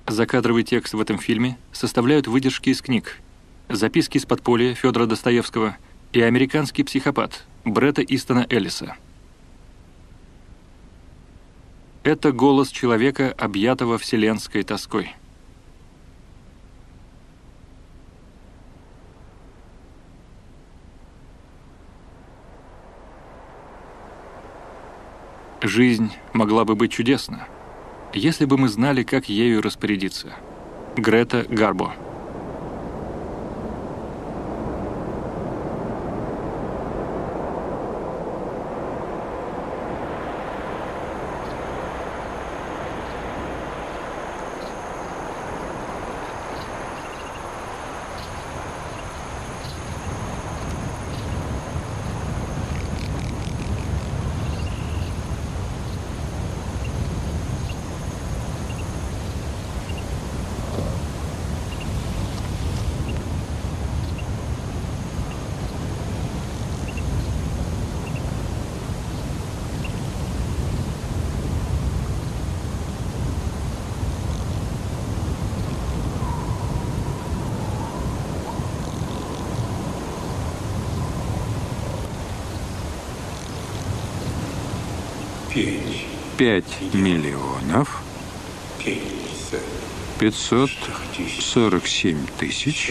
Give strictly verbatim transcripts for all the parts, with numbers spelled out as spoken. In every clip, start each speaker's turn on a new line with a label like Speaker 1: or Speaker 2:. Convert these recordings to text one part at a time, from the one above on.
Speaker 1: Закадровый текст в этом фильме составляют выдержки из книг «Записки из подполья» Федора Достоевского и «Американский психопат» Бретта Истона Эллиса. Это голос человека, объятого вселенской тоской. Жизнь могла бы быть чудесна, если бы мы знали, как ею распорядиться. Грета Гарбо.
Speaker 2: Пять миллионов пятьсот сорок семь тысяч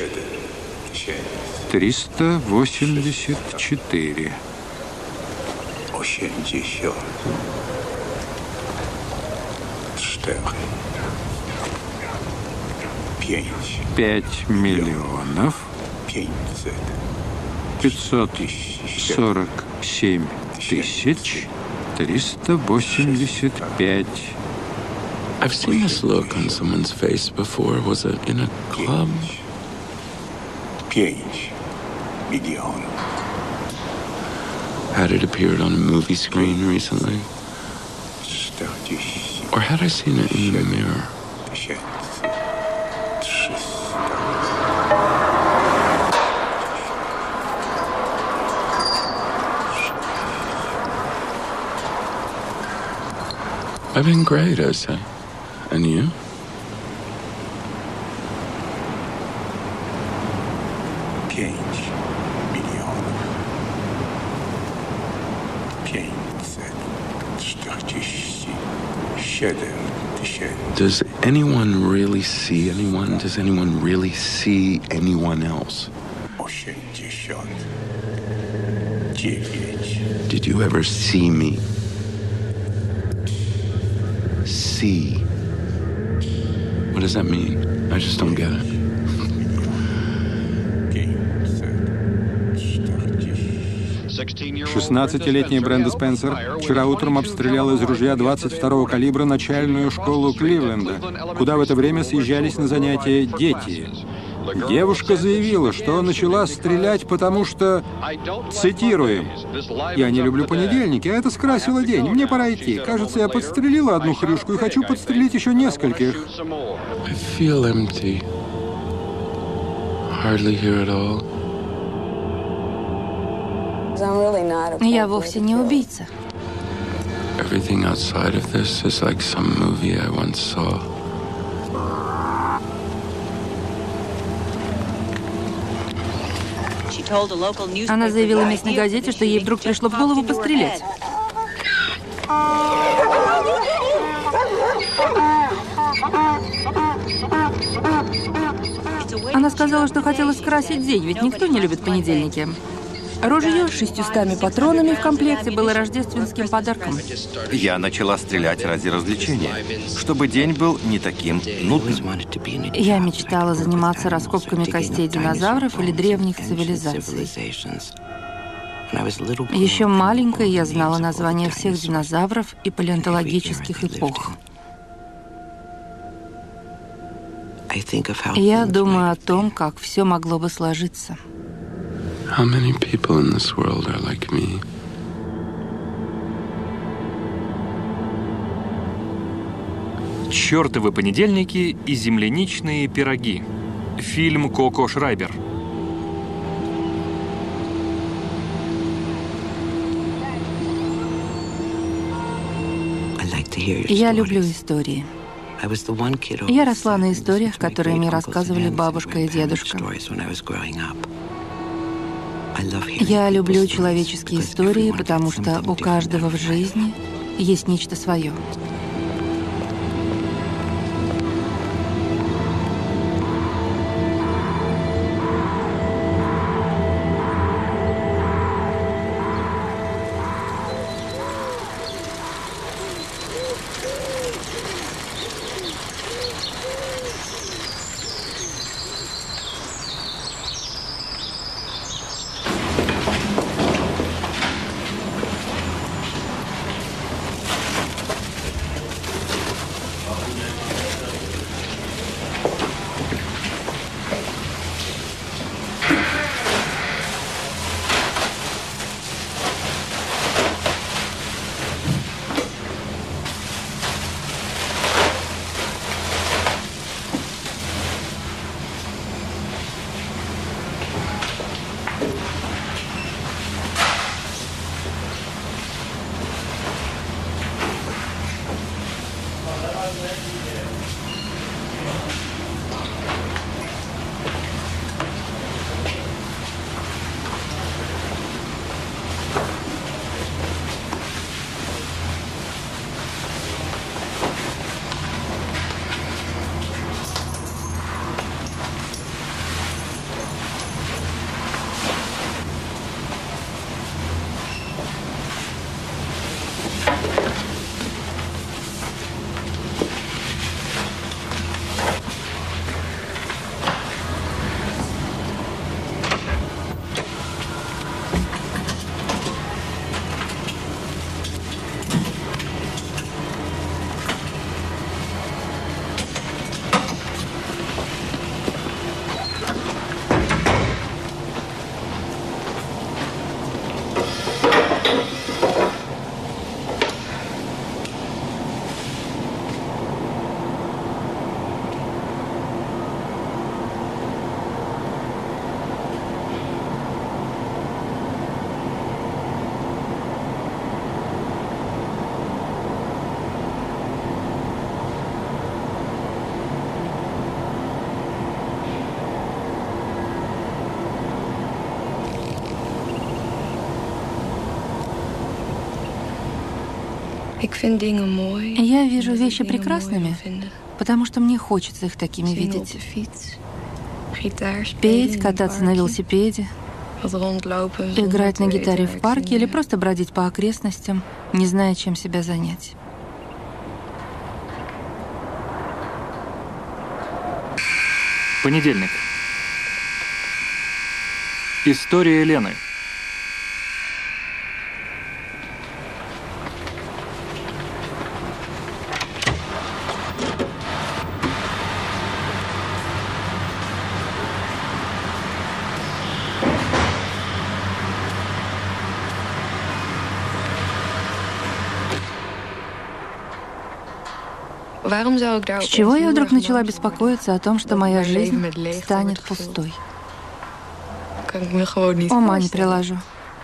Speaker 2: триста восемьдесят четыре. Пять миллионов пятьсот сорок семь тысяч триста восемьдесят пять.
Speaker 3: I've seen this look on someone's face before. Was it in a club? Had it appeared on a movie screen recently? Or had I seen it in the mirror? I've been great, I say. And you? Does anyone really see anyone? Does anyone really see anyone else? Did you ever see me? See. What does that mean? I just don't get it.
Speaker 2: шестнадцатилетняя Бренда Спенсер вчера утром обстреляла из ружья двадцать второго калибра начальную школу Кливленда, куда в это время съезжались на занятия дети. Девушка заявила, что начала стрелять, потому что, цитируем, «Я не люблю понедельники, а это скрасило день. Мне пора идти. Кажется, я подстрелила одну хрюшку и хочу подстрелить еще нескольких».
Speaker 3: I feel empty. Hardly here at all.
Speaker 4: Я вовсе не убийца.
Speaker 3: Everything outside of this is like some movie I once saw.
Speaker 4: Она заявила местной газете, что ей вдруг пришло в голову пострелять. Она сказала, что хотела скрасить день, ведь никто не любит понедельники. Ружье с шестьюстами патронами в комплекте было рождественским подарком.
Speaker 5: Я начала стрелять ради развлечения, чтобы день был не таким нудным.
Speaker 4: Я мечтала заниматься раскопками костей динозавров или древних цивилизаций. Еще маленькой я знала названия всех динозавров и палеонтологических эпох. Я думаю о том, как все могло бы сложиться.
Speaker 3: How many people in this world are like me?
Speaker 1: «Чёртовы понедельники и земляничные пироги». Фильм Коко Шрайбер.
Speaker 4: Я люблю истории. Я росла на историях, которые мне рассказывали бабушка и дедушка. Я люблю человеческие истории, потому что у каждого в жизни есть нечто свое. Я вижу вещи прекрасными, потому что мне хочется их такими видеть. Петь, кататься на велосипеде, играть на гитаре в парке или просто бродить по окрестностям, не зная, чем себя занять.
Speaker 1: Понедельник. История Лены.
Speaker 4: С чего я вдруг начала беспокоиться о том, что моя жизнь станет пустой? Ума не приложу.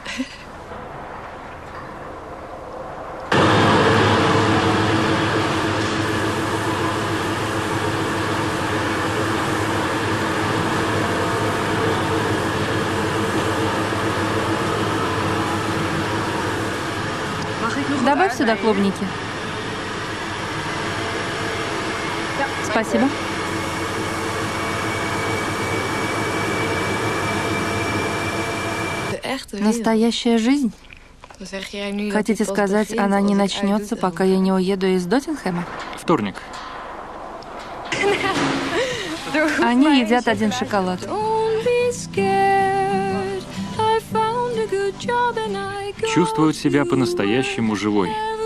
Speaker 4: Добавь сюда клубники. Спасибо. Настоящая жизнь? Хотите сказать, она не начнется, пока я не уеду из Доттингхэма?
Speaker 1: Вторник.
Speaker 4: Они едят один шоколад.
Speaker 1: Чувствуют себя по-настоящему живой.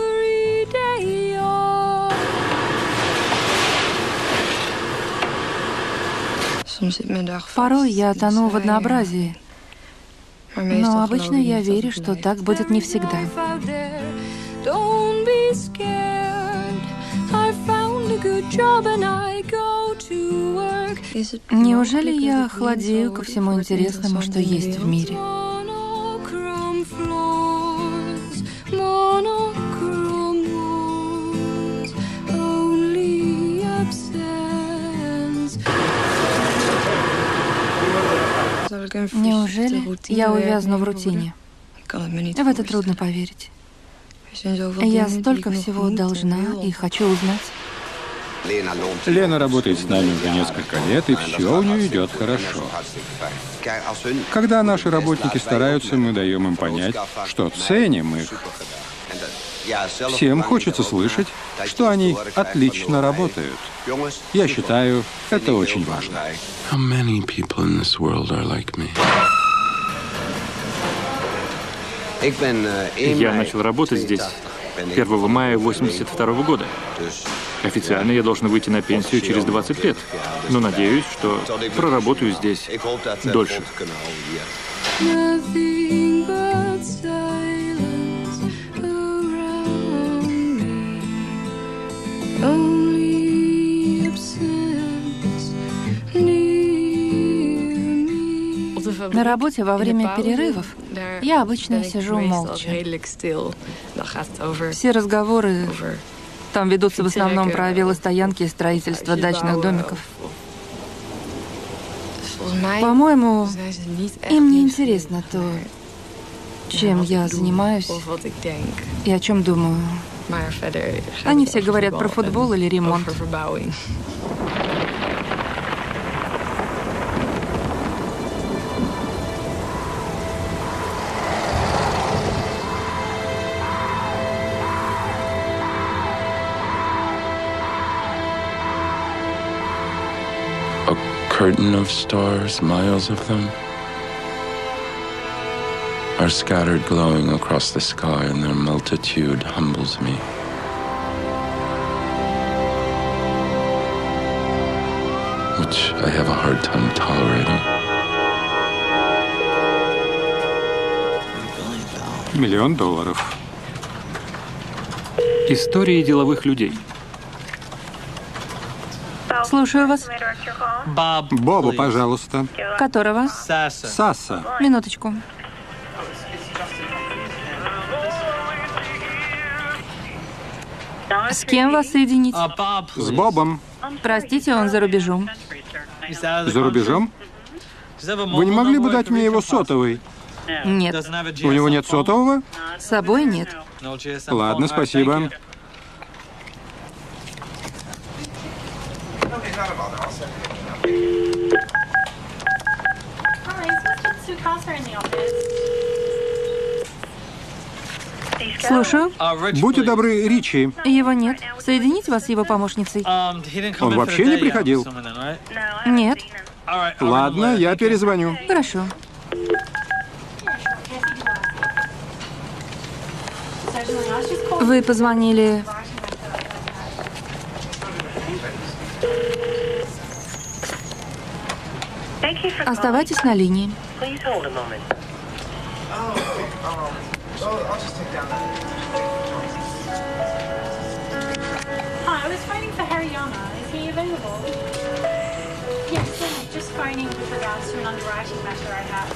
Speaker 4: Порой я тону в однообразии, но обычно я верю, что так будет не всегда. Неужели я охладею ко всему интересному, что есть в мире? Неужели я увязну в рутине? В это трудно поверить. Я столько всего должна и хочу узнать.
Speaker 2: Лена работает с нами уже несколько лет, и все у нее идет хорошо. Когда наши работники стараются, мы даем им понять, что ценим их. Всем хочется слышать, что они отлично работают. Я считаю, это очень важно.
Speaker 3: How many people in this world are like me?
Speaker 1: Я начал работать здесь первого мая восемьдесят второго года. Официально я должен выйти на пенсию через двадцать лет, но надеюсь, что проработаю здесь дольше.
Speaker 4: На работе во время перерывов я обычно сижу молча. Все разговоры там ведутся в основном про велостоянки и строительство дачных домиков. По-моему, им не интересно то, чем я занимаюсь и о чем думаю. Они все говорят про футбол или ремонт.
Speaker 3: Curtain of stars, miles of them, are scattered glowing across the sky, and their multitude humbles me. Which I have a hard time tolerating.
Speaker 2: Миллион долларов.
Speaker 1: Истории деловых людей.
Speaker 4: Слушаю вас.
Speaker 2: Бобу, пожалуйста.
Speaker 4: Которого?
Speaker 2: Саса.
Speaker 4: Минуточку. С кем вас соединить?
Speaker 2: С Бобом.
Speaker 4: Простите, он за рубежом.
Speaker 2: За рубежом? Вы не могли бы дать мне его сотовый?
Speaker 4: Нет.
Speaker 2: У него нет сотового?
Speaker 4: С собой нет.
Speaker 2: Ладно, спасибо.
Speaker 4: Слушаю.
Speaker 2: Будьте добры, Ричи.
Speaker 4: Его нет. Соединить вас с его помощницей?
Speaker 2: Он вообще не приходил?
Speaker 4: Нет.
Speaker 2: Ладно, я перезвоню.
Speaker 4: Хорошо. Вы позвонили... Оставайтесь на линии.
Speaker 6: Hi, I was phoning for Hariyama. Is he available? Yes, yeah, just phoning with regards to an underwriting matter I have.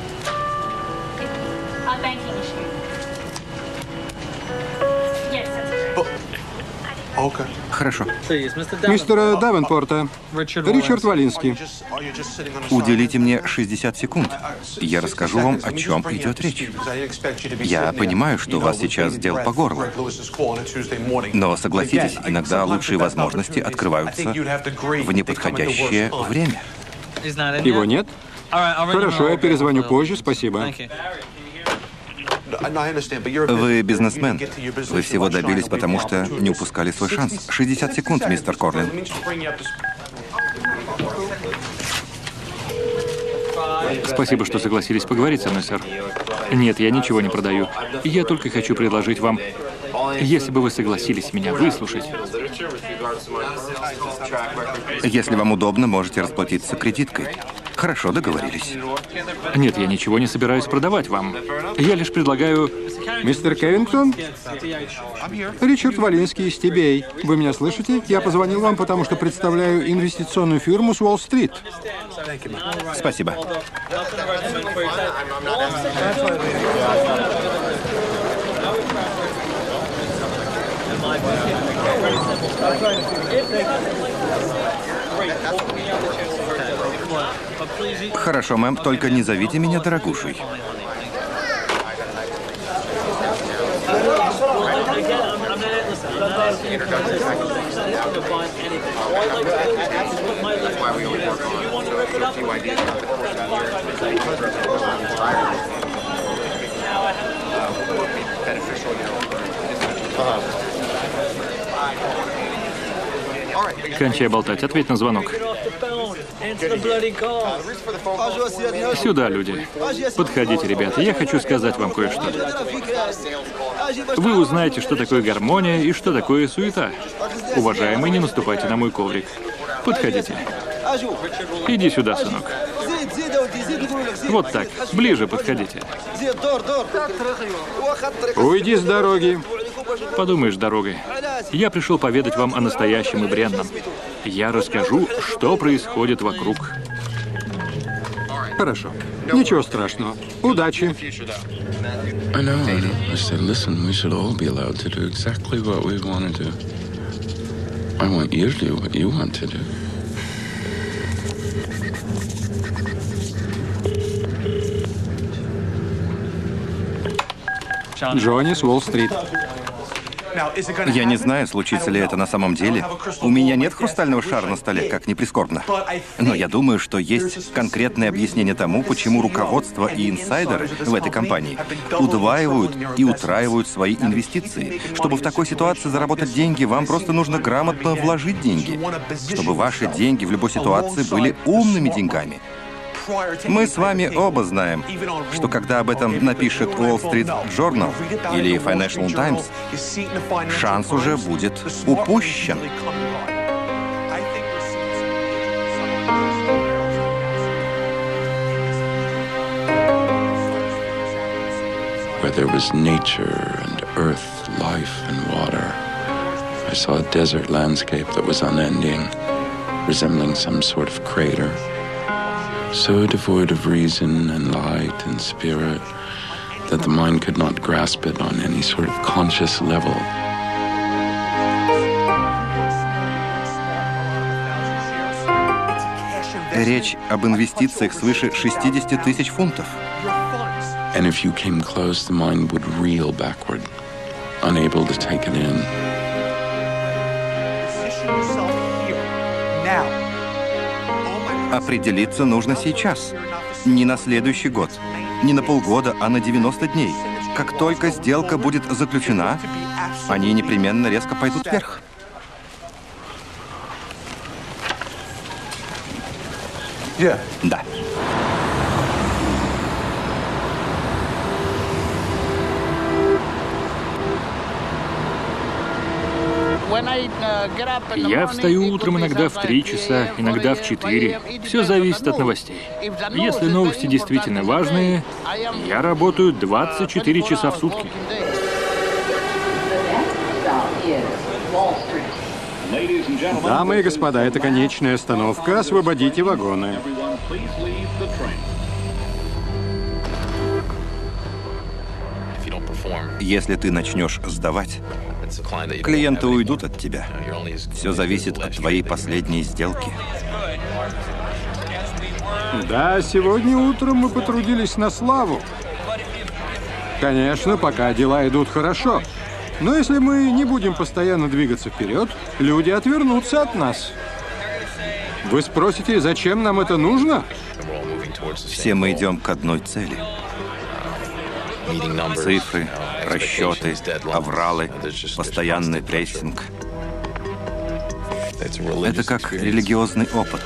Speaker 6: It, a banking issue. Yes, that's correct.
Speaker 5: Хорошо.
Speaker 2: Мистера Давенпорта. Ричард Валинский.
Speaker 5: Уделите мне шестьдесят секунд. Я расскажу вам, о чем идет речь. Я понимаю, что у вас сейчас дел по горло. Но, согласитесь, иногда лучшие возможности открываются в неподходящее время.
Speaker 2: Его нет? Хорошо, я перезвоню позже, спасибо.
Speaker 5: Вы бизнесмен. Вы всего добились, потому что не упускали свой шанс. шестьдесят секунд, мистер Корлин.
Speaker 1: Спасибо, что согласились поговорить со мной, сэр. Нет, я ничего не продаю. Я только хочу предложить вам, если бы вы согласились меня выслушать.
Speaker 5: Если вам удобно, можете расплатиться кредиткой. Хорошо, договорились.
Speaker 1: Нет, я ничего не собираюсь продавать вам. Я лишь предлагаю...
Speaker 2: Мистер Кевингтон? Ричард Валинский из Ти Би Эй. Вы меня слышите? Я позвонил вам, потому что представляю инвестиционную фирму с Уолл-стрит.
Speaker 5: Спасибо.
Speaker 7: Great.
Speaker 5: Хорошо, мэм, только не зовите меня дорогушей.
Speaker 1: Кончай болтать, ответь на звонок. Сюда, люди. Подходите, ребята, я хочу сказать вам кое-что. Вы узнаете, что такое гармония и что такое суета. Уважаемый, не наступайте на мой коврик. Подходите. Иди сюда, сынок. Вот так, ближе подходите.
Speaker 2: Уйди с дороги.
Speaker 1: Подумаешь, дорогой. Я пришел поведать вам о настоящем и бренном. Я расскажу, что происходит вокруг.
Speaker 2: Хорошо. Ничего страшного. Удачи.
Speaker 3: I know, I know. I said, listen, we should all be allowed to do exactly what we want to do. I want you to do what you want to do.
Speaker 2: Джонни с Уолл-стрит.
Speaker 5: Я не знаю, случится ли это на самом деле. У меня нет хрустального шара на столе, как ни прискорбно. Но я думаю, что есть конкретное объяснение тому, почему руководство и инсайдеры в этой компании удваивают и утраивают свои инвестиции. Чтобы в такой ситуации заработать деньги, вам просто нужно грамотно вложить деньги. Чтобы ваши деньги в любой ситуации были умными деньгами. Мы с вами оба знаем, что когда об этом напишет Wall Street Journal или Financial Times, шанс уже будет упущен.
Speaker 3: Where there was nature and earth, life and water. I saw a desert landscape that was unending, resembling some sort of crater. So devoid of reason and light and spirit that the mind could not grasp it on any sort of conscious level.
Speaker 5: Речь об инвестициях свыше шестидесяти тысяч фунтов.
Speaker 3: And if you came close, the mind would reel backward, unable to take it in.
Speaker 5: Определиться нужно сейчас. Не на следующий год, не на полгода, а на девяносто дней. Как только сделка будет заключена, они непременно резко пойдут вверх. Да.
Speaker 1: Я встаю утром иногда в три часа, иногда в четыре. Все зависит от новостей. Если новости действительно важные, я работаю двадцать четыре часа в сутки.
Speaker 2: Дамы и господа, это конечная остановка. Освободите вагоны.
Speaker 5: Если ты начнешь сдавать, клиенты уйдут от тебя. Все зависит от твоей последней сделки.
Speaker 2: Да, сегодня утром мы потрудились на славу. Конечно, пока дела идут хорошо. Но если мы не будем постоянно двигаться вперед, люди отвернутся от нас. Вы спросите, зачем нам это нужно?
Speaker 5: Все мы идем к одной цели. Цифры, расчеты, авралы, постоянный прессинг. Это как религиозный опыт.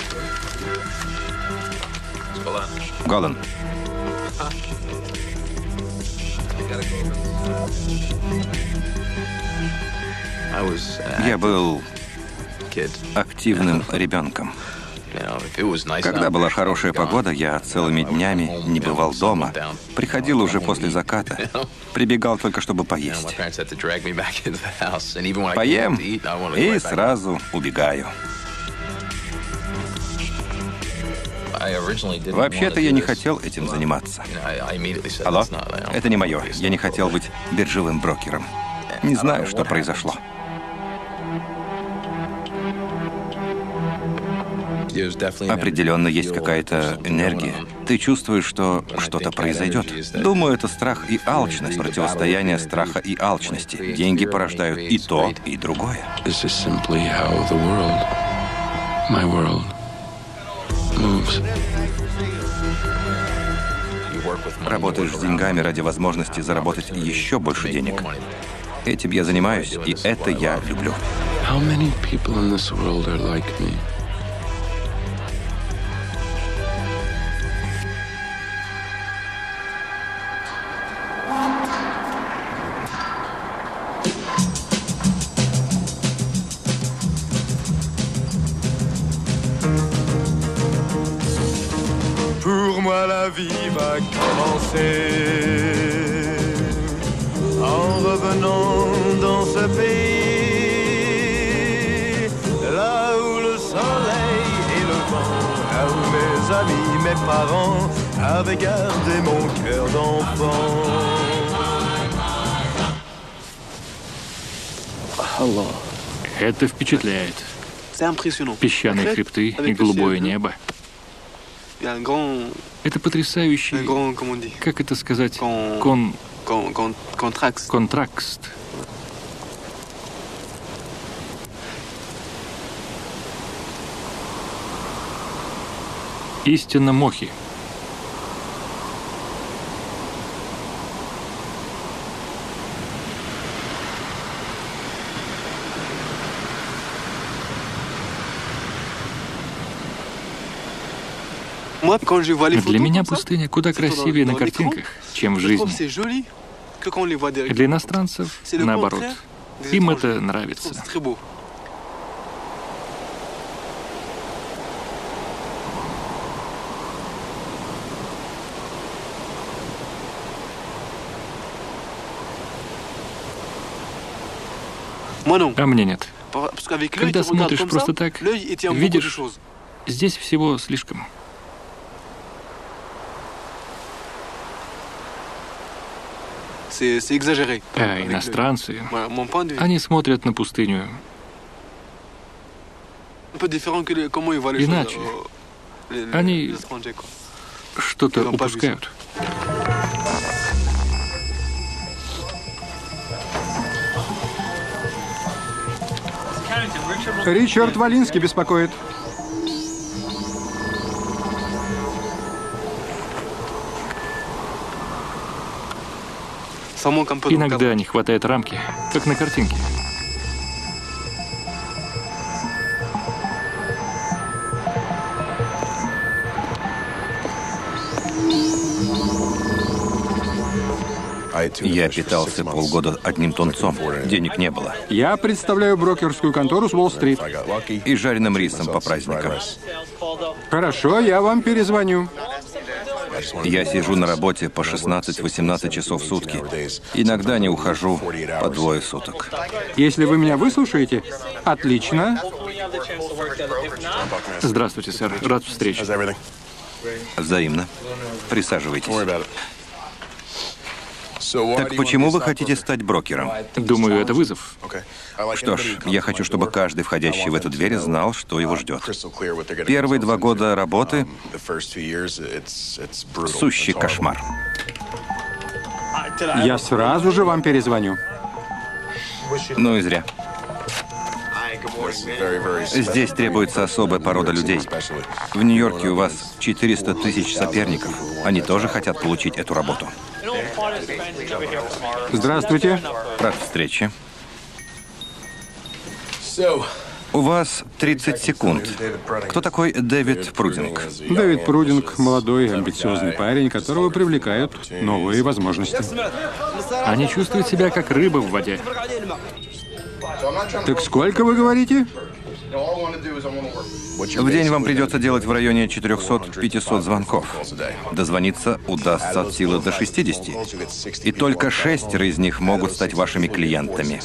Speaker 5: Голан. Я был активным ребенком. Когда была хорошая погода, я целыми днями не бывал дома. Приходил уже после заката. Прибегал только, чтобы поесть. Поем и сразу убегаю. Вообще-то я не хотел этим заниматься. Алло? Это не мое. Я не хотел быть биржевым брокером. Не знаю, что произошло. Определенно есть какая-то энергия. Ты чувствуешь, что что-то произойдет. Думаю, это страх и алчность, противостояние страха и алчности. Деньги порождают и то, и другое.
Speaker 3: This is simply how the world, my world, moves.
Speaker 5: Работаешь с деньгами ради возможности заработать еще больше денег. Этим я занимаюсь, и это я люблю.
Speaker 3: How many people in this world are like me?
Speaker 7: Pour moi la vie va commencer en revenant dans ce pays là où le soleil et le vent, là où mes amis, mes parents avaient gardé mon cœur d'enfant.
Speaker 1: Это впечатляет. Песчаные хребты и голубое небо. Это потрясающий, как это сказать, кон... контракт. Истинно мохи. Для меня пустыня куда красивее на картинках, чем в жизни. Для иностранцев, наоборот, им это нравится. А мне нет. Когда смотришь просто так, видишь, здесь всего слишком. А иностранцы, они смотрят на пустыню иначе. Они что-то упускают.
Speaker 2: Ричард Валинский беспокоит.
Speaker 1: Иногда не хватает рамки, как на картинке.
Speaker 5: Я питался полгода одним тунцом. Денег не было.
Speaker 2: Я представляю брокерскую контору с Уолл-стрит.
Speaker 5: И жареным рисом по праздникам.
Speaker 2: Хорошо, я вам перезвоню.
Speaker 5: Я сижу на работе по шестнадцать-восемнадцать часов в сутки. Иногда не ухожу по двое суток.
Speaker 2: Если вы меня выслушаете, отлично.
Speaker 1: Здравствуйте, сэр. Рад встрече.
Speaker 5: Взаимно. Присаживайтесь. Так почему вы хотите стать брокером?
Speaker 1: Думаю, это вызов.
Speaker 5: Что ж, я хочу, чтобы каждый, входящий в эту дверь, знал, что его ждет. Первые два года работы — сущий кошмар.
Speaker 2: Я сразу же вам перезвоню.
Speaker 5: Ну и зря. Здесь требуется особая порода людей. В Нью-Йорке у вас четыреста тысяч соперников. Они тоже хотят получить эту работу.
Speaker 2: Здравствуйте.
Speaker 5: Рад встрече. У вас тридцать секунд. Кто такой Дэвид Прудинг?
Speaker 2: Дэвид Прудинг — молодой, амбициозный парень, которого привлекают новые возможности.
Speaker 1: Они чувствуют себя как рыба в воде.
Speaker 2: Так сколько вы говорите?
Speaker 5: В день вам придется делать в районе четырёхсот-пятисот звонков. Дозвониться удастся от силы до шестидесяти. И только шестеро из них могут стать вашими клиентами.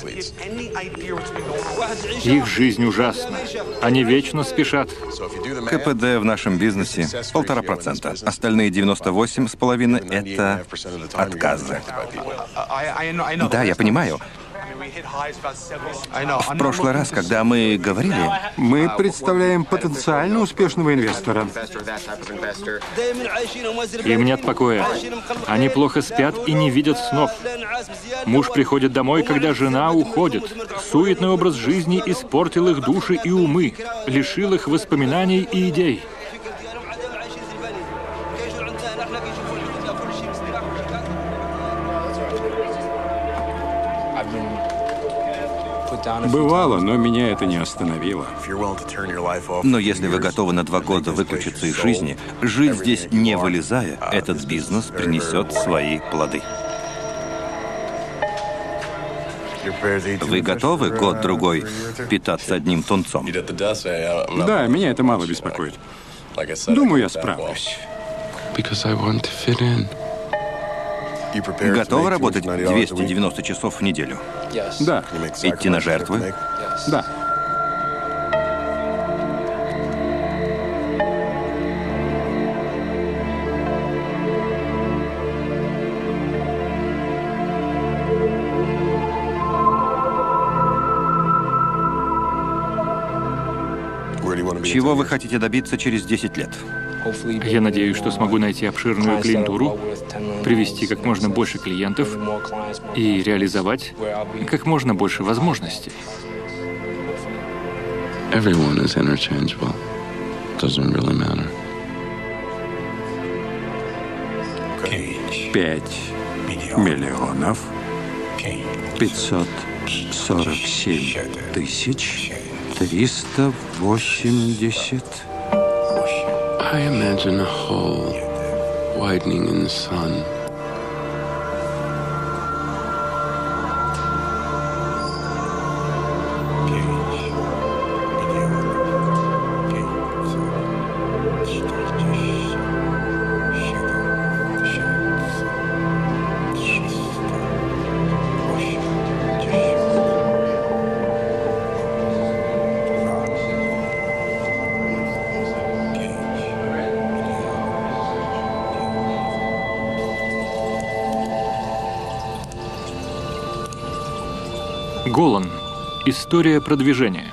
Speaker 1: Их жизнь ужасна. Они вечно спешат.
Speaker 5: КПД в нашем бизнесе полтора процента. Остальные девяносто восемь с половиной — это отказы. Да, я понимаю. В прошлый раз, когда мы говорили,
Speaker 2: Мы представляем потенциально успешного инвестора.
Speaker 1: Им нет покоя. Они плохо спят и не видят снов. Муж приходит домой, когда жена уходит. Суетный образ жизни испортил их души и умы, лишил их воспоминаний и идей.
Speaker 2: Бывало, но меня это не остановило.
Speaker 5: но если вы готовы на два года выключиться из жизни, жить здесь не вылезая, этот бизнес принесет свои плоды. Вы готовы год-другой питаться одним тунцом?
Speaker 2: Да, меня это мало беспокоит. Думаю, я справлюсь.
Speaker 3: Because I want to fit in.
Speaker 5: Готовы работать двести девяносто часов в неделю?
Speaker 2: Да,
Speaker 5: Идти на жертвы?
Speaker 2: да.
Speaker 5: Чего вы хотите добиться через десять лет?
Speaker 1: Я надеюсь, что смогу найти обширную клиентуру, привести как можно больше клиентов и реализовать как можно больше возможностей.
Speaker 3: Everyone is interchangeable. Doesn't really matter.
Speaker 2: Пять миллионов пятьсот сорок семь тысяч триста восемьдесят.
Speaker 3: I imagine a hole widening in the sun.
Speaker 1: Голан. История продвижения.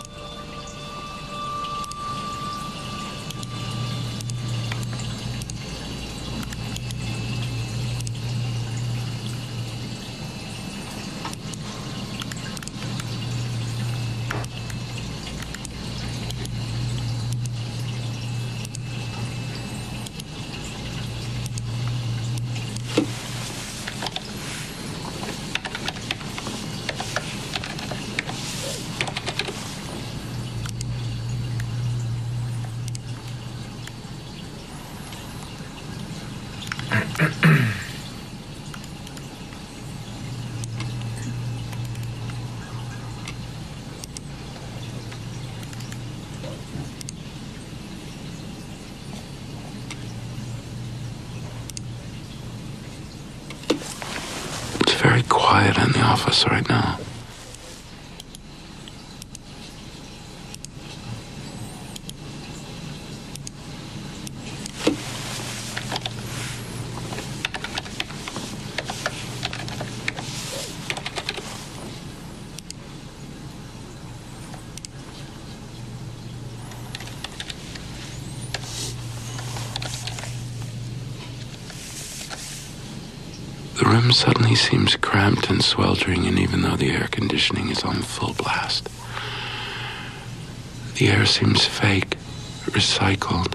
Speaker 3: It's very quiet in the office right now. The room suddenly seems cramped and sweltering, and even though the air conditioning is on full blast, the air seems fake, recycled.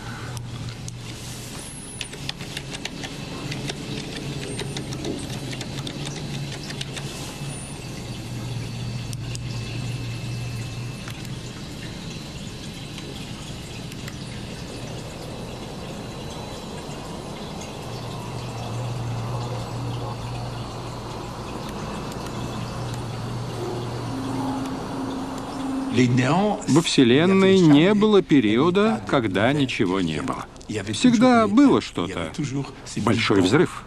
Speaker 2: Во Вселенной не было периода, когда ничего не было. Всегда было что-то. Большой взрыв.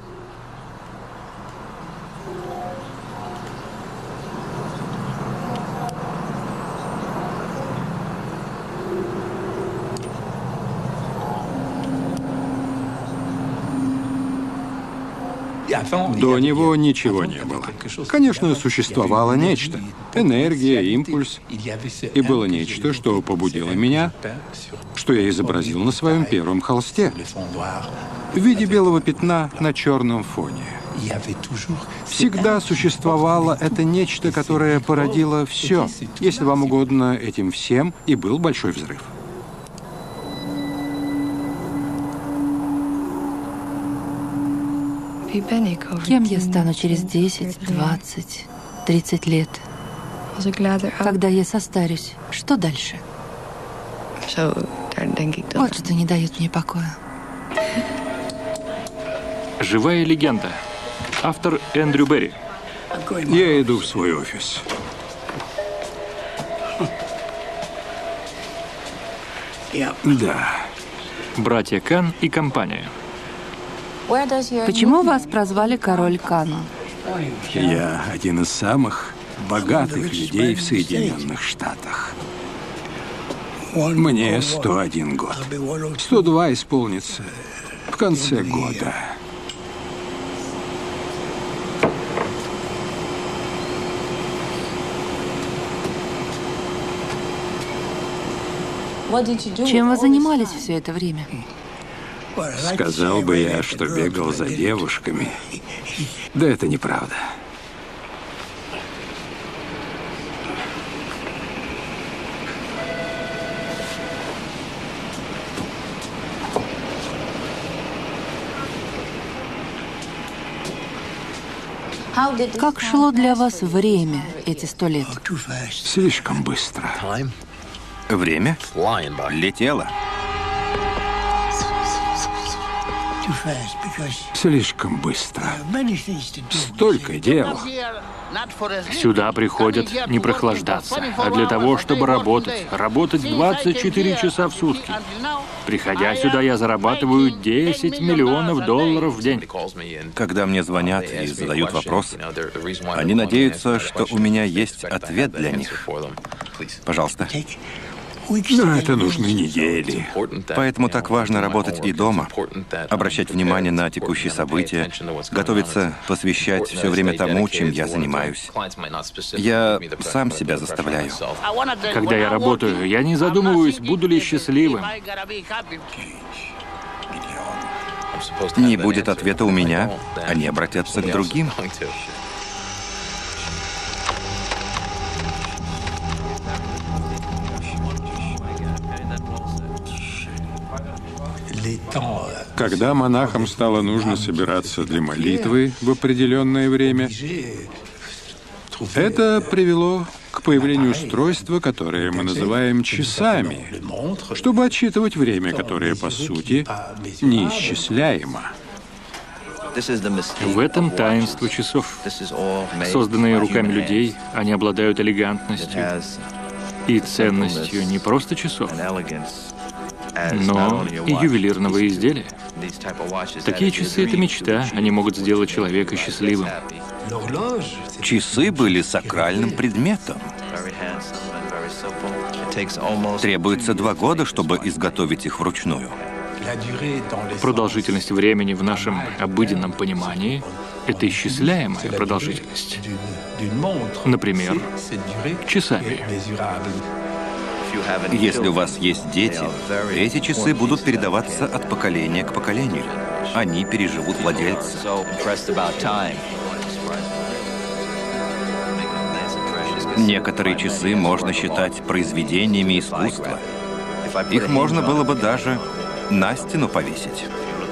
Speaker 2: До него ничего не было. Конечно, существовало нечто. Энергия, импульс. И было нечто, что побудило меня, что я изобразил на своем первом холсте. В виде белого пятна на черном фоне. Всегда существовало это нечто, которое породило все. Если вам угодно, этим всем и был большой взрыв.
Speaker 4: Кем я стану через десять, двадцать, тридцать лет? Когда я состарюсь, что дальше? Вот что не дает мне покоя.
Speaker 1: Живая легенда. Автор Эндрю Берри.
Speaker 2: Я иду в свой офис. Да.
Speaker 1: Братья Кан и компания.
Speaker 4: Почему вас прозвали Король Кан?
Speaker 2: Я один из самых богатых людей в Соединенных Штатах. Мне сто один год. сто два исполнится в конце года.
Speaker 4: Чем вы занимались все это время?
Speaker 2: Сказал бы я, что бегал за девушками. Да это неправда.
Speaker 4: Как шло для вас время эти сто лет?
Speaker 2: Слишком быстро.
Speaker 5: Время летело.
Speaker 2: Слишком быстро. Столько дел.
Speaker 1: Сюда приходят не прохлаждаться, а для того, чтобы работать. Работать двадцать четыре часа в сутки. Приходя сюда, я зарабатываю десять миллионов долларов в день.
Speaker 5: Когда мне звонят и задают вопрос, они надеются, что у меня есть ответ для них. Пожалуйста.
Speaker 2: Но это нужны недели.
Speaker 5: Поэтому так важно работать и дома, обращать внимание на текущие события, готовиться, посвящать все время тому, чем я занимаюсь. Я сам себя заставляю.
Speaker 1: Когда я работаю, я не задумываюсь, буду ли счастливым.
Speaker 5: Не будет ответа у меня, они обратятся к другим.
Speaker 2: Когда монахам стало нужно собираться для молитвы в определенное время, это привело к появлению устройства, которое мы называем часами, чтобы отсчитывать время, которое, по сути, неисчисляемо.
Speaker 1: В этом таинство часов. Созданные руками людей, они обладают элегантностью и ценностью не просто часов, но и ювелирного изделия. Такие часы — это мечта, они могут сделать человека счастливым.
Speaker 5: Часы были сакральным предметом. Требуется два года, чтобы изготовить их вручную.
Speaker 1: Продолжительность времени в нашем обыденном понимании — это исчисляемая продолжительность. Например, часами.
Speaker 5: Если у вас есть дети, эти часы будут передаваться от поколения к поколению. Они переживут владельца. Некоторые часы можно считать произведениями искусства. Их можно было бы даже на стену повесить.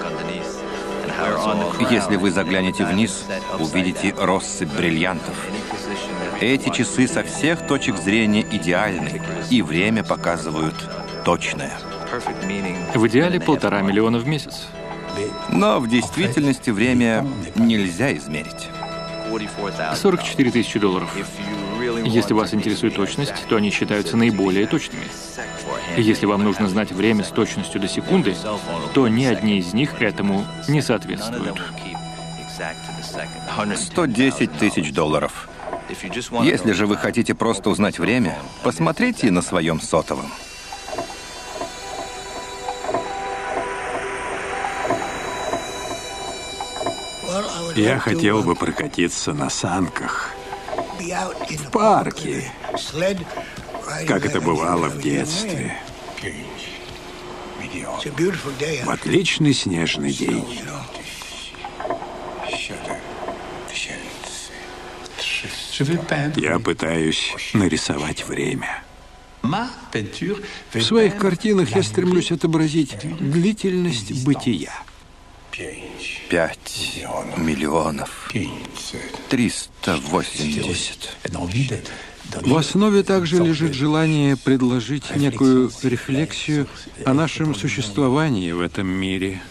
Speaker 5: Если вы заглянете вниз, увидите россыпь бриллиантов. Эти часы со всех точек зрения идеальны, и время показывают точное.
Speaker 1: В идеале полтора миллиона в месяц.
Speaker 5: Но в действительности время нельзя измерить.
Speaker 1: сорок четыре тысячи долларов. Если вас интересует точность, то они считаются наиболее точными. Если вам нужно знать время с точностью до секунды, то ни одни из них этому не соответствуют.
Speaker 5: сто десять тысяч долларов. Если же вы хотите просто узнать время, посмотрите на своем сотовом.
Speaker 2: Я хотел бы прокатиться на санках в парке, как это бывало в детстве. В отличный снежный день. Я пытаюсь нарисовать время. В своих картинах я стремлюсь отобразить длительность бытия.
Speaker 5: Пять миллионов триста восемьдесят.
Speaker 2: В основе также лежит желание предложить некую рефлексию о нашем существовании в этом мире.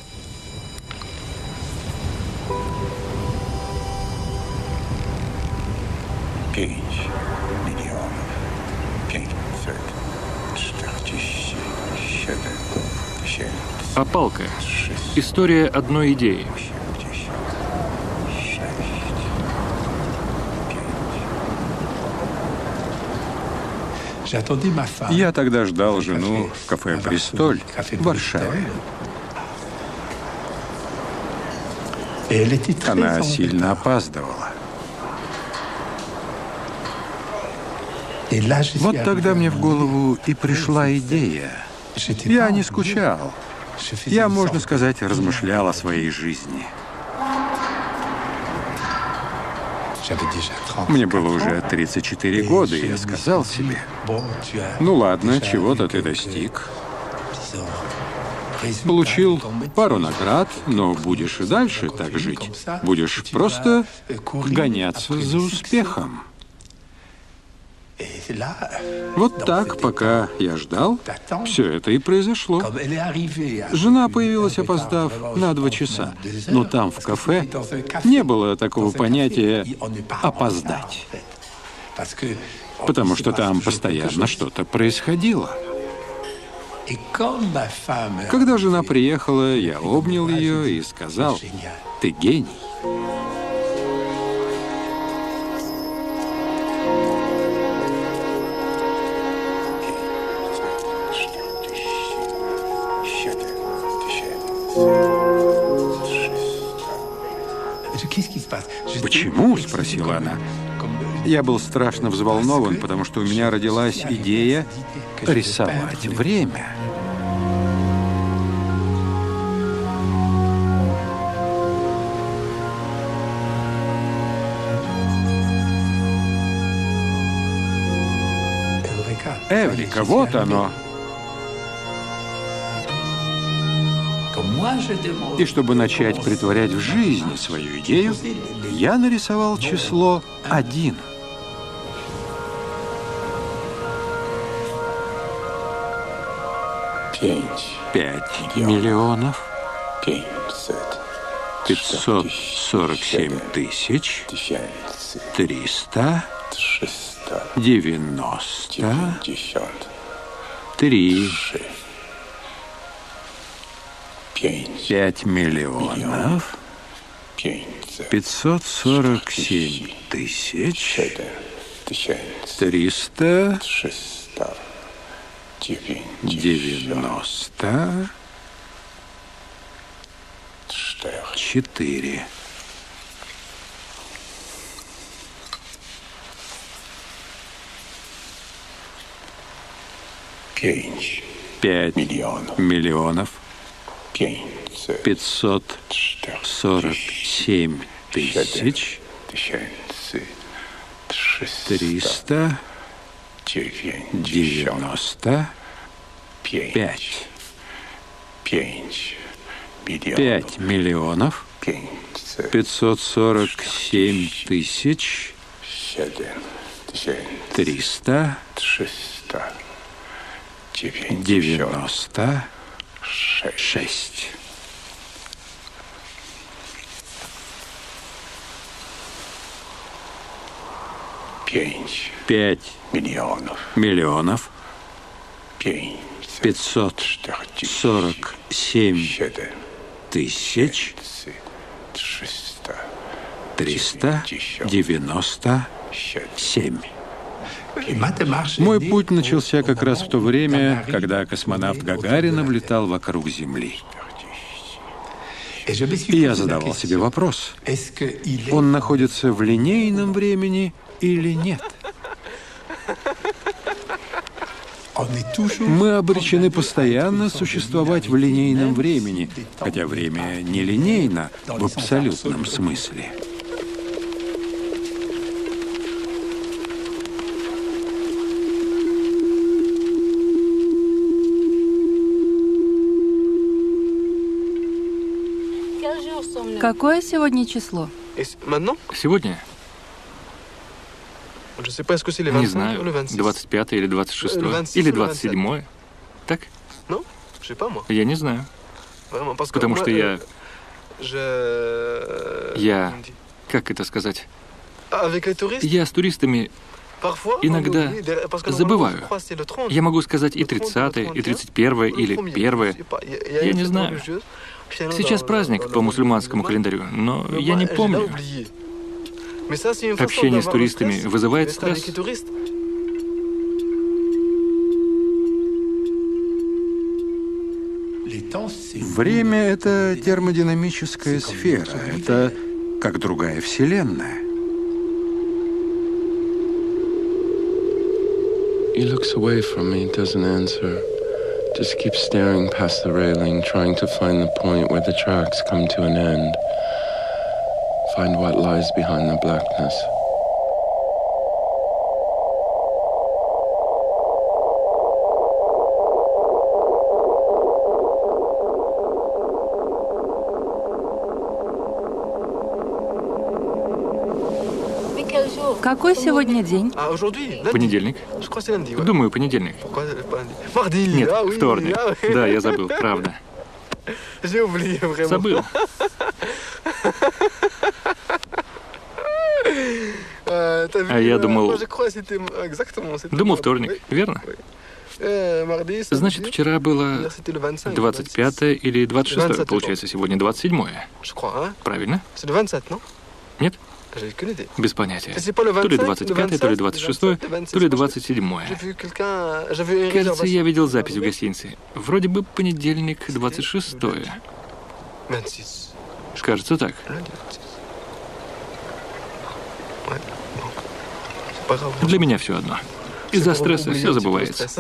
Speaker 1: Опалка. История одной идеи.
Speaker 2: Я тогда ждал жену в кафе «Бристоль» в Варшаве. Она сильно опаздывала. Вот тогда мне в голову и пришла идея. Я не скучал. Я, можно сказать, размышлял о своей жизни. Мне было уже тридцать четыре года, и я сказал себе, ну ладно, чего-то ты достиг. Получил пару наград, но будешь и дальше так жить. Будешь просто гоняться за успехом. Вот так, пока я ждал, все это и произошло. Жена появилась, опоздав на два часа. Но там, в кафе, не было такого понятия «опоздать». Потому что там постоянно что-то происходило. Когда жена приехала, я обнял ее и сказал: «Ты гений». «Почему?» – спросила она. Я был страшно взволнован, потому что у меня родилась идея рисовать время. Эврика, вот оно. И чтобы начать притворять в жизнь свою идею, я нарисовал число один. Пять миллионов пятьсот сорок семь тысяч триста девяносто три. Пять миллионов пятьсот сорок семь тысяч триста девяносто четыре. Пять миллионов пятьсот сорок семь тысяч триста девяносто пять. Пять миллионов пятьсот сорок семь тысяч триста девяносто шесть. Пять миллионов пятьсот сорок семь тысяч триста девяносто семь. Мой путь начался как раз в то время, когда космонавт Гагарин облетал вокруг Земли. И я задавал себе вопрос, он находится в линейном времени или нет? Мы обречены постоянно существовать в линейном времени, хотя время не линейно в абсолютном смысле.
Speaker 4: Какое сегодня число?
Speaker 1: Сегодня? Не знаю, двадцать пятое или двадцать шестое, или двадцать седьмое. Так? Я не знаю. Потому что я... Я... Как это сказать? Я с туристами иногда забываю. Я могу сказать и тридцатое, и тридцать первое, или первое. Я не знаю. Сейчас праздник по мусульманскому календарю, но я не помню. Общение с туристами вызывает стресс.
Speaker 2: Время — это термодинамическая сфера. Это как другая вселенная.
Speaker 3: He looks away from me, doesn't answer. Just keeps staring past the railing, trying to find the point where the tracks come to an end. Find what lies behind the blackness.
Speaker 4: Какой сегодня день?
Speaker 1: Понедельник. Думаю, понедельник. Нет, вторник. Да, я забыл, правда. Забыл. А я думал... Думал вторник, верно? Значит, вчера было двадцать пятое или двадцать шестое, получается, сегодня двадцать седьмое. Правильно? Нет? Без понятия. То ли двадцать пятое, то ли двадцать шестое, то ли двадцать седьмое. Кажется, я видел запись в гостинице. Вроде бы понедельник, двадцать шестое. Кажется, так. Для меня все одно. Из-за стресса все забывается.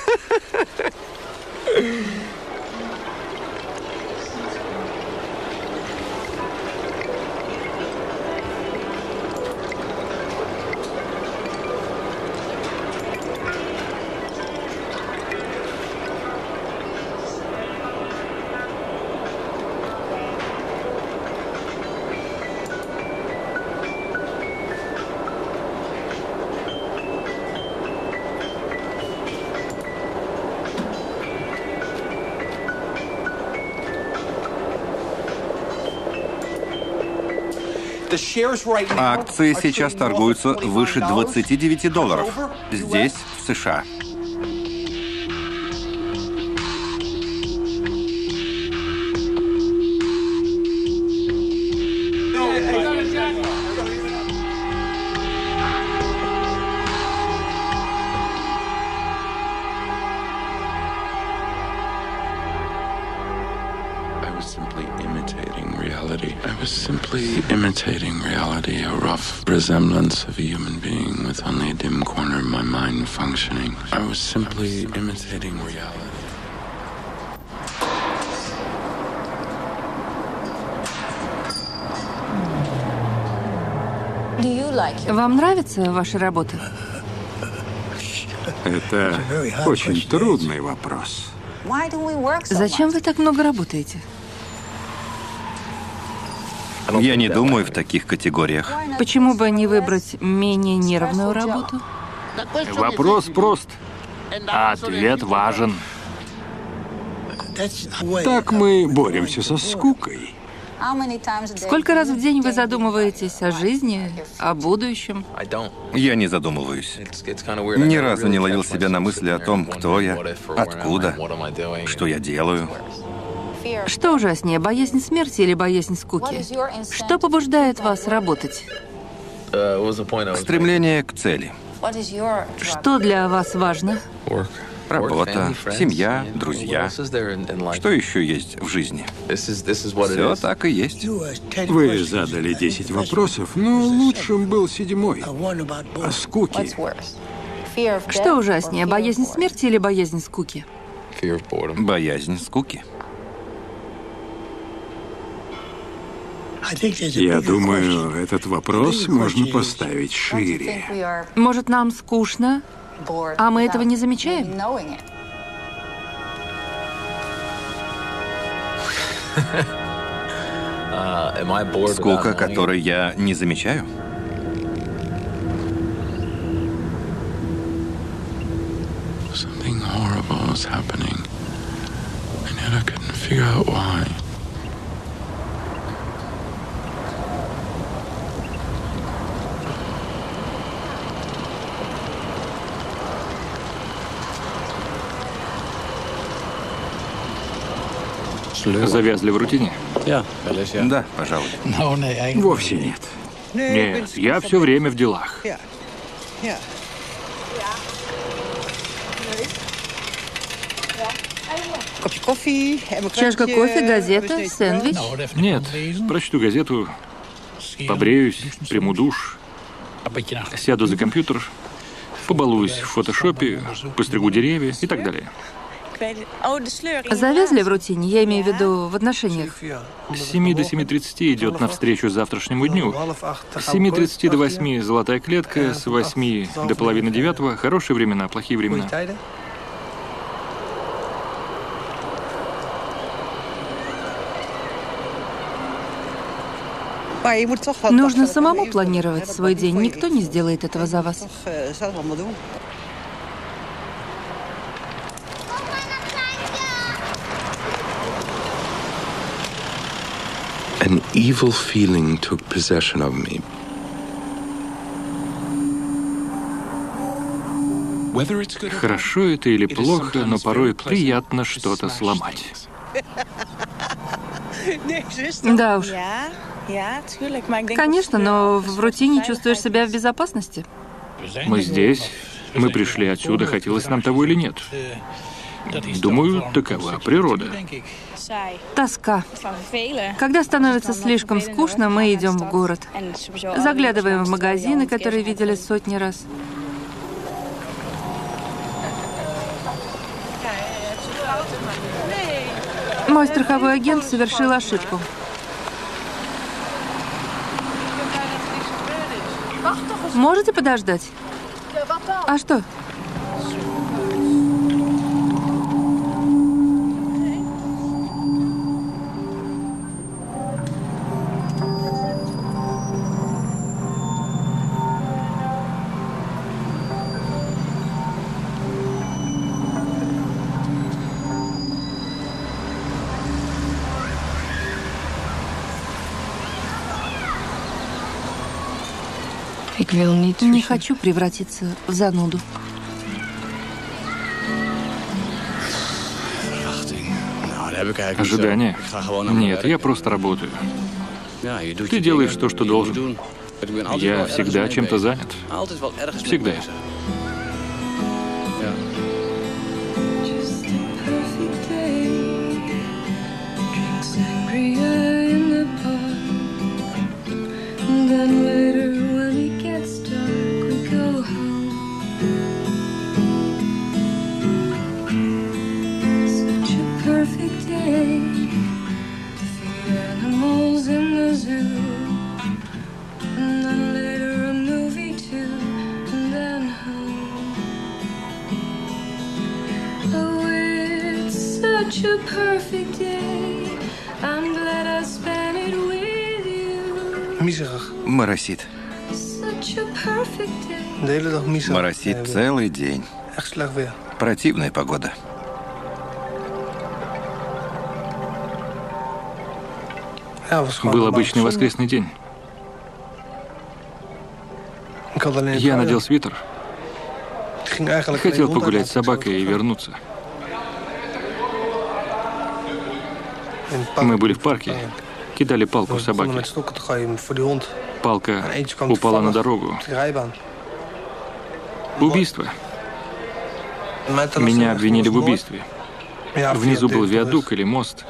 Speaker 5: Акции сейчас торгуются выше двадцати девяти долларов. Здесь, в США.
Speaker 3: Imitating reality, a rough resemblance of a human being with only a dim corner of my mind functioning. I was simply imitating reality.
Speaker 4: Вам нравится ваша работа?
Speaker 2: Это очень трудный вопрос.
Speaker 4: Зачем вы так много работаете?
Speaker 5: Я не думаю в таких категориях.
Speaker 4: Почему бы не выбрать менее нервную работу?
Speaker 1: Вопрос прост, а ответ важен.
Speaker 2: Так мы боремся со скукой.
Speaker 4: Сколько раз в день вы задумываетесь о жизни, о будущем?
Speaker 5: Я не задумываюсь. Ни разу не ловил себя на мысли о том, кто я, откуда, что я делаю.
Speaker 4: Что ужаснее, боязнь смерти или боязнь скуки? Что побуждает вас работать?
Speaker 5: Стремление к цели.
Speaker 4: Что для вас важно?
Speaker 5: Работа, семья, друзья. Что еще есть в жизни? Все так и есть.
Speaker 2: Вы задали десять вопросов, но лучшим был седьмой. О скуке.
Speaker 4: Что ужаснее, боязнь смерти или боязнь скуки?
Speaker 5: Боязнь скуки.
Speaker 2: Я думаю, этот вопрос можно поставить шире.
Speaker 4: Может, нам скучно, а мы этого не замечаем?
Speaker 5: Скука, которой я не замечаю?
Speaker 3: Something horrible was happening, and yet I couldn't figure out why.
Speaker 1: Завязли в рутине?
Speaker 5: Да, пожалуй.
Speaker 2: Вовсе нет.
Speaker 1: Нет, я все время в делах.
Speaker 4: Чашка кофе, газета, сэндвич?
Speaker 1: Нет, прочту газету, побреюсь, приму душ, сяду за компьютер, побалуюсь в фотошопе, постригу деревья и так далее.
Speaker 4: Завязли в рутине? Я имею в виду в отношениях.
Speaker 1: С семи до семи тридцати идет навстречу завтрашнему дню. С семи тридцати до восьми золотая клетка, с восьми до половины девятого хорошие времена, плохие времена.
Speaker 4: Нужно самому планировать свой день. Никто не сделает этого за вас.
Speaker 3: An evil feeling took possession of me.
Speaker 1: Хорошо это или плохо, но порой приятно что-то сломать.
Speaker 4: Да уж. Конечно, но в рутине чувствуешь себя в безопасности.
Speaker 1: Мы здесь, мы пришли отсюда, хотелось нам того или нет. Думаю, такова природа.
Speaker 4: Тоска. Когда становится слишком скучно, мы идем в город. Заглядываем в магазины, которые видели сотни раз. Мой страховой агент совершил ошибку. Можете подождать? А что? Не хочу превратиться в зануду.
Speaker 1: Ожидание? Нет, я просто работаю. Ты делаешь то, что должен. Я всегда чем-то занят. Всегда.
Speaker 5: Моросит. Моросит целый день. Противная погода.
Speaker 1: Был обычный воскресный день. Я надел свитер. Хотел погулять с собакой и вернуться. Мы были в парке, кидали палку собаке. Палка упала на дорогу. Убийство. Меня обвинили в убийстве. Внизу был виадук или мост.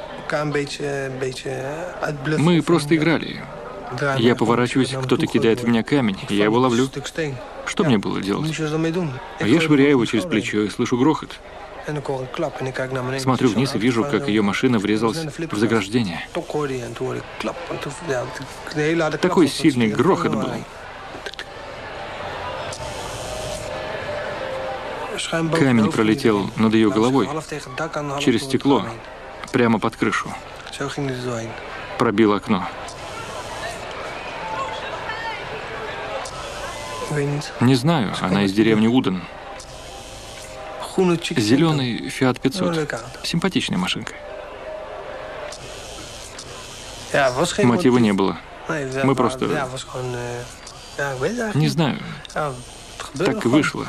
Speaker 1: Мы просто играли. Я поворачиваюсь, кто-то кидает в меня камень, и я его ловлю. Что мне было делать? Я швыряю его через плечо и слышу грохот. Смотрю вниз и вижу, как ее машина врезалась в заграждение. Такой сильный грохот был. Камень пролетел над ее головой, через стекло, прямо под крышу. Пробил окно. Не знаю, она из деревни Уден. Зеленый Фиат пятьсот. Симпатичная машинка. Мотива не было. Мы просто... Не знаю. Так и вышло.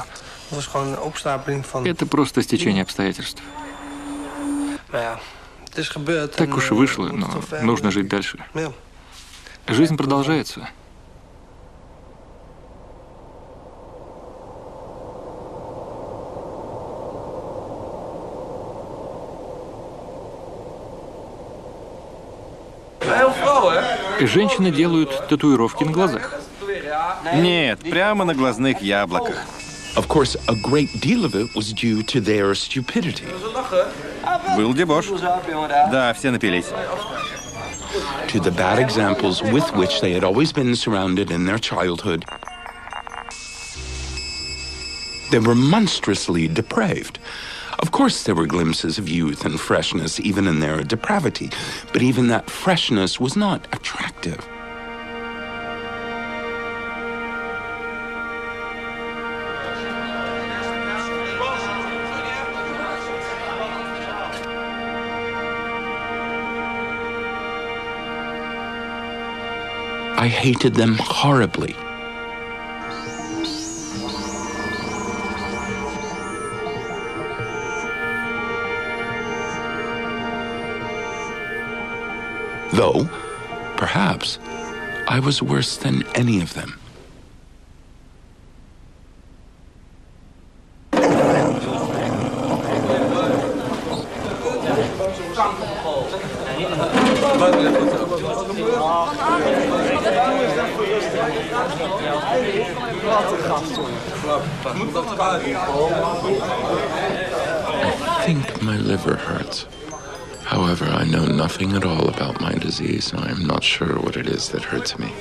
Speaker 1: Это просто стечение обстоятельств. Так уж и вышло, но нужно жить дальше. Жизнь продолжается. Женщины делают татуировки на глазах.
Speaker 5: Нет, прямо на глазных яблоках.
Speaker 3: Of course, a great deal of it was due to their stupidity.
Speaker 5: Был дебош. Да, все напились.
Speaker 3: To the bad examples with which they had always been surrounded in their childhood. They were monstrously depraved. Of course, there were glimpses of youth and freshness, even in their depravity, but even that freshness was not attractive. I hated them horribly. Though, perhaps, I was worse than any of them. I think my liver hurts. However, I know nothing at all about my disease, and I'm not sure what it is that hurts me.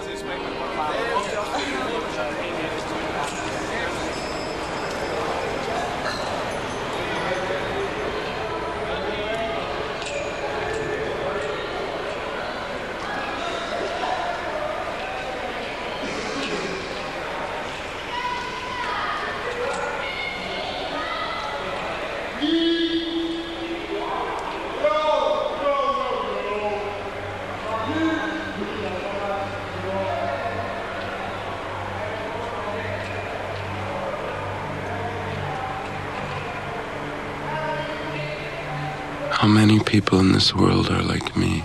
Speaker 3: How many people in this world are like me?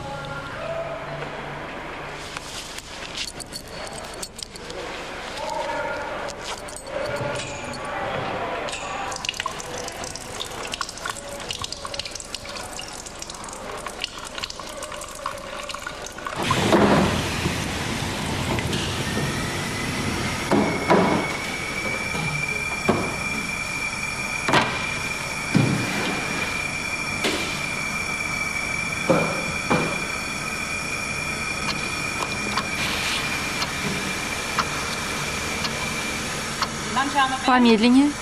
Speaker 4: Помедленнее.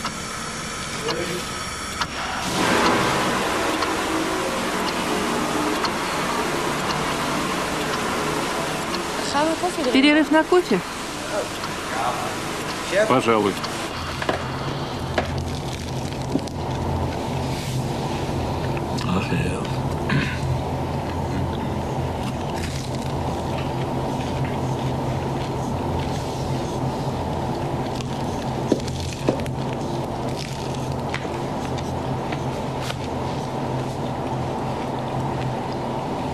Speaker 4: Перерыв на кофе?
Speaker 1: Пожалуй.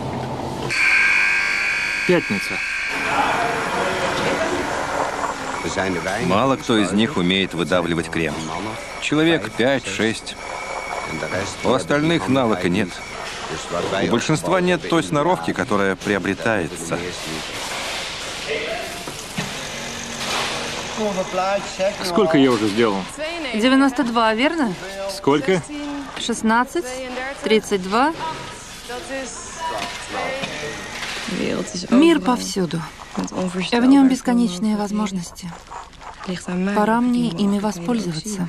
Speaker 1: Пятница.
Speaker 5: Мало кто из них умеет выдавливать крем. Человек пять-шесть. У остальных навыка нет. У большинства нет той сноровки, которая приобретается.
Speaker 1: Сколько я уже сделал?
Speaker 4: девяносто два, верно?
Speaker 1: Сколько?
Speaker 4: шестнадцать, тридцать два. Мир повсюду. В нем бесконечные возможности. Пора мне ими воспользоваться.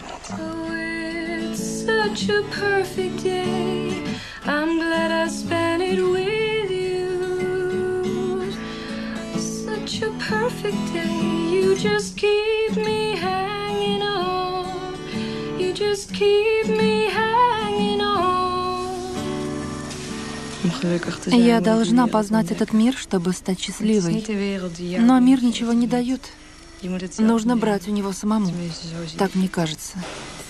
Speaker 4: Я должна познать этот мир, чтобы стать счастливой. Но мир ничего не дает. Нужно брать у него самому. Так мне кажется.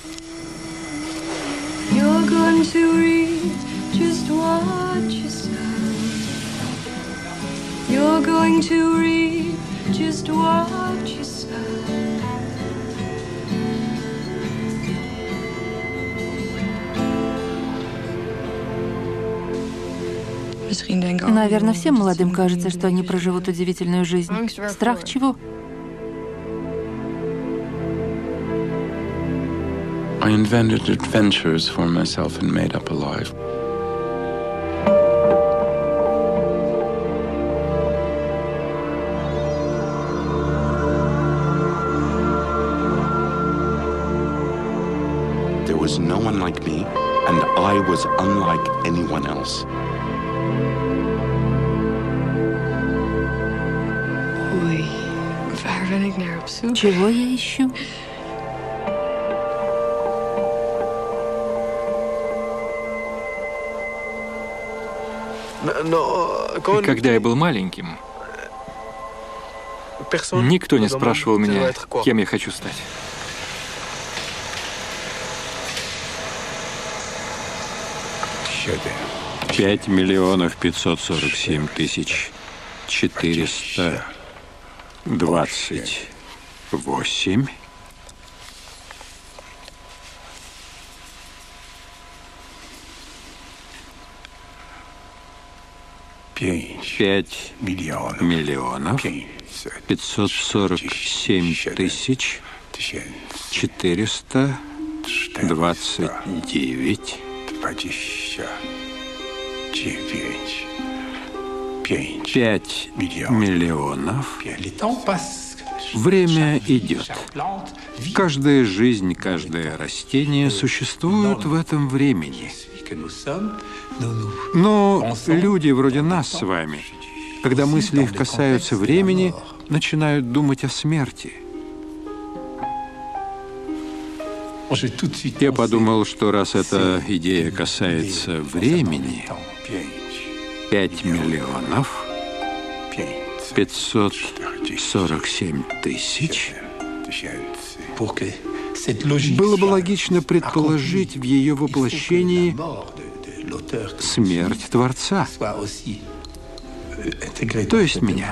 Speaker 4: Наверное, всем молодым кажется, что они проживут удивительную жизнь. Страх чего?
Speaker 3: I invented adventures for myself and made up a life. There was no one like me, and I was unlike anyone else.
Speaker 4: Чего я ищу?
Speaker 1: Когда я был маленьким, никто не спрашивал меня, кем я хочу стать.
Speaker 2: Пять миллионов пятьсот сорок семь тысяч четыреста двадцать восемь. Пять миллионов пятьсот сорок семь тысяч четыреста двадцать девять. Пять миллионов. Время идет. Каждая жизнь, каждое растение существует в этом времени. Но люди вроде нас с вами, когда мысли их касаются времени, начинают думать о смерти. Я подумал, что раз эта идея касается времени, пять миллионов пятьсот сорок семь тысяч, было бы логично предположить в ее воплощении смерть Творца, то есть меня.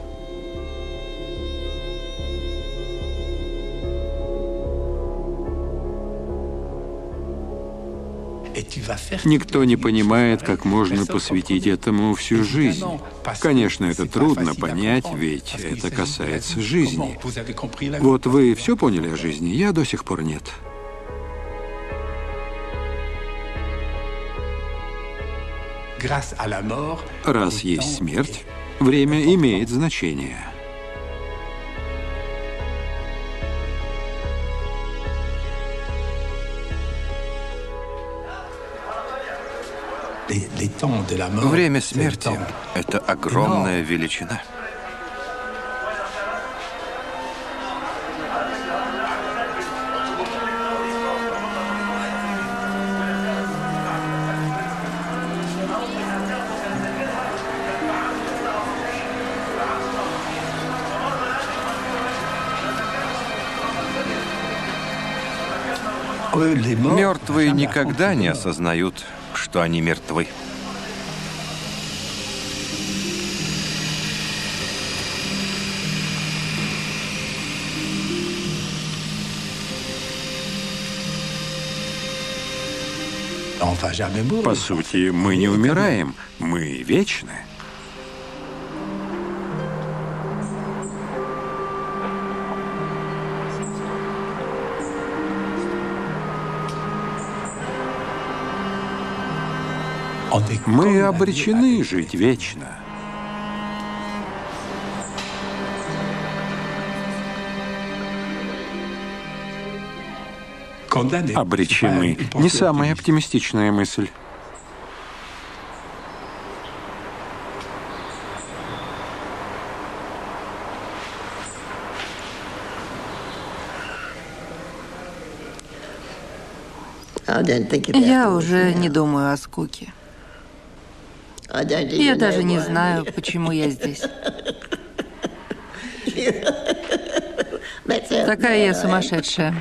Speaker 2: Никто не понимает, как можно посвятить этому всю жизнь. Конечно, это трудно понять, ведь это касается жизни. Вот вы все поняли о жизни, я до сих пор нет. Раз есть смерть, время имеет значение.
Speaker 5: Время смерти — это огромная величина. Мертвые никогда не осознают, что они мертвы.
Speaker 2: По сути, мы не умираем, мы вечны. Мы обречены жить вечно. Обречены. Не самая оптимистичная мысль.
Speaker 4: Я уже не думаю о скуке. Я даже не знаю, почему я здесь. Такая я сумасшедшая.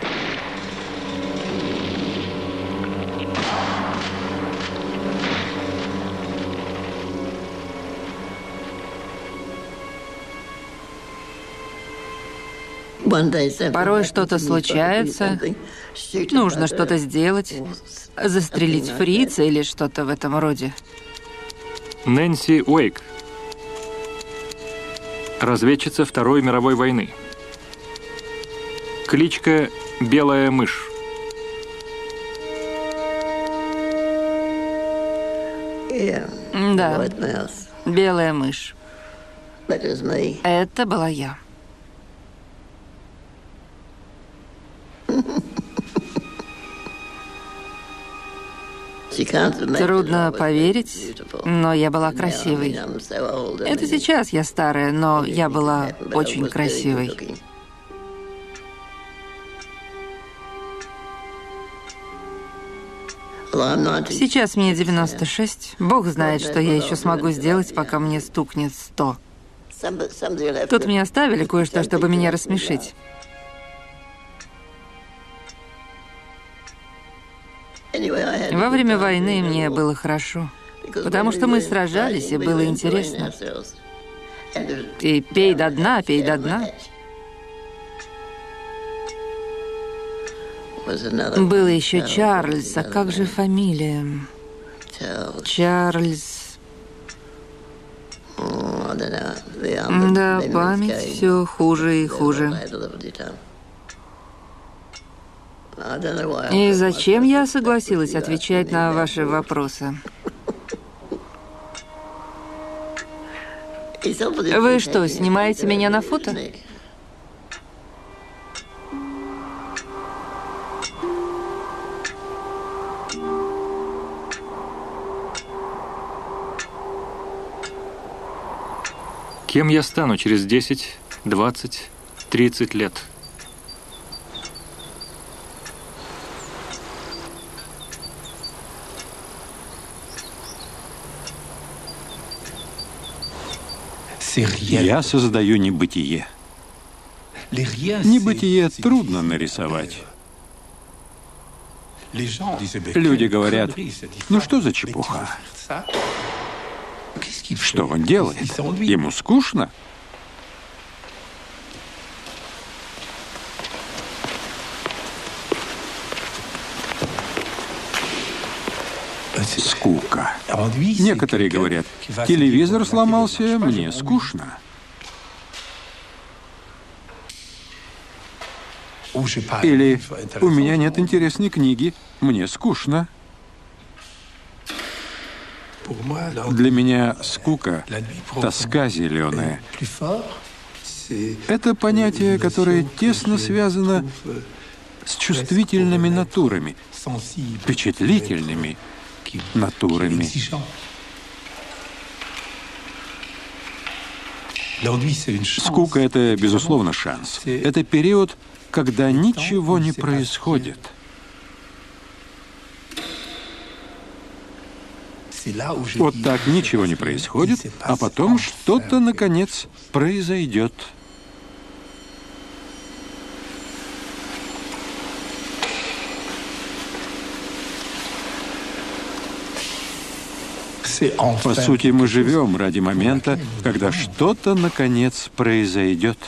Speaker 4: Порой что-то случается, нужно что-то сделать, застрелить фрица или что-то в этом роде.
Speaker 1: Нэнси Уэйк, разведчица Второй мировой войны. Кличка «Белая мышь».
Speaker 4: Да, белая мышь. Это была я. Трудно поверить, но я была красивой. Это сейчас я старая, но я была очень красивой. Сейчас мне девяносто шесть. Бог знает, что я еще смогу сделать, пока мне стукнет сто. Тут мне оставили кое-что, чтобы меня рассмешить. Во время войны мне было хорошо, потому что мы сражались, и было интересно. И пей до дна, пей до дна. Был еще Чарльз, а как же фамилия? Чарльз. Да, память все хуже и хуже. И зачем я согласилась отвечать на ваши вопросы? Вы что, снимаете меня на фото?
Speaker 1: Кем я стану через десять, двадцать, тридцать лет?
Speaker 2: Я создаю небытие. Небытие трудно нарисовать. Люди говорят, ну что за чепуха? Что он делает? Ему скучно? Скука. Некоторые говорят, телевизор сломался, мне скучно. Или у меня нет интересной книги, мне скучно. Для меня скука, тоска зеленая. Это понятие, которое тесно связано с чувствительными натурами, впечатлительными натурами. Скука — это, безусловно, шанс. Это период, когда ничего не происходит. Вот так ничего не происходит, а потом что-то, наконец, произойдет. По сути, мы живем ради момента, когда что-то, наконец, произойдет.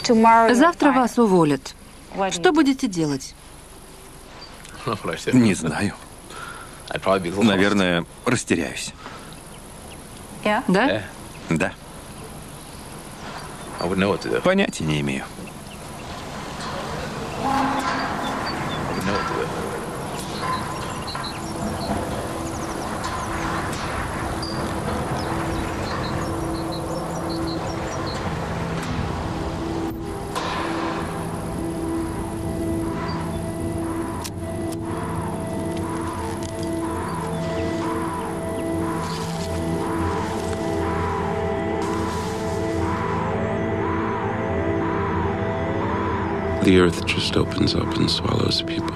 Speaker 4: Завтра вас уволят. Что будете делать?
Speaker 5: Не знаю. Наверное, растеряюсь.
Speaker 4: Да?
Speaker 5: Да. Понятия не имею.
Speaker 3: The earth just opens up and swallows people.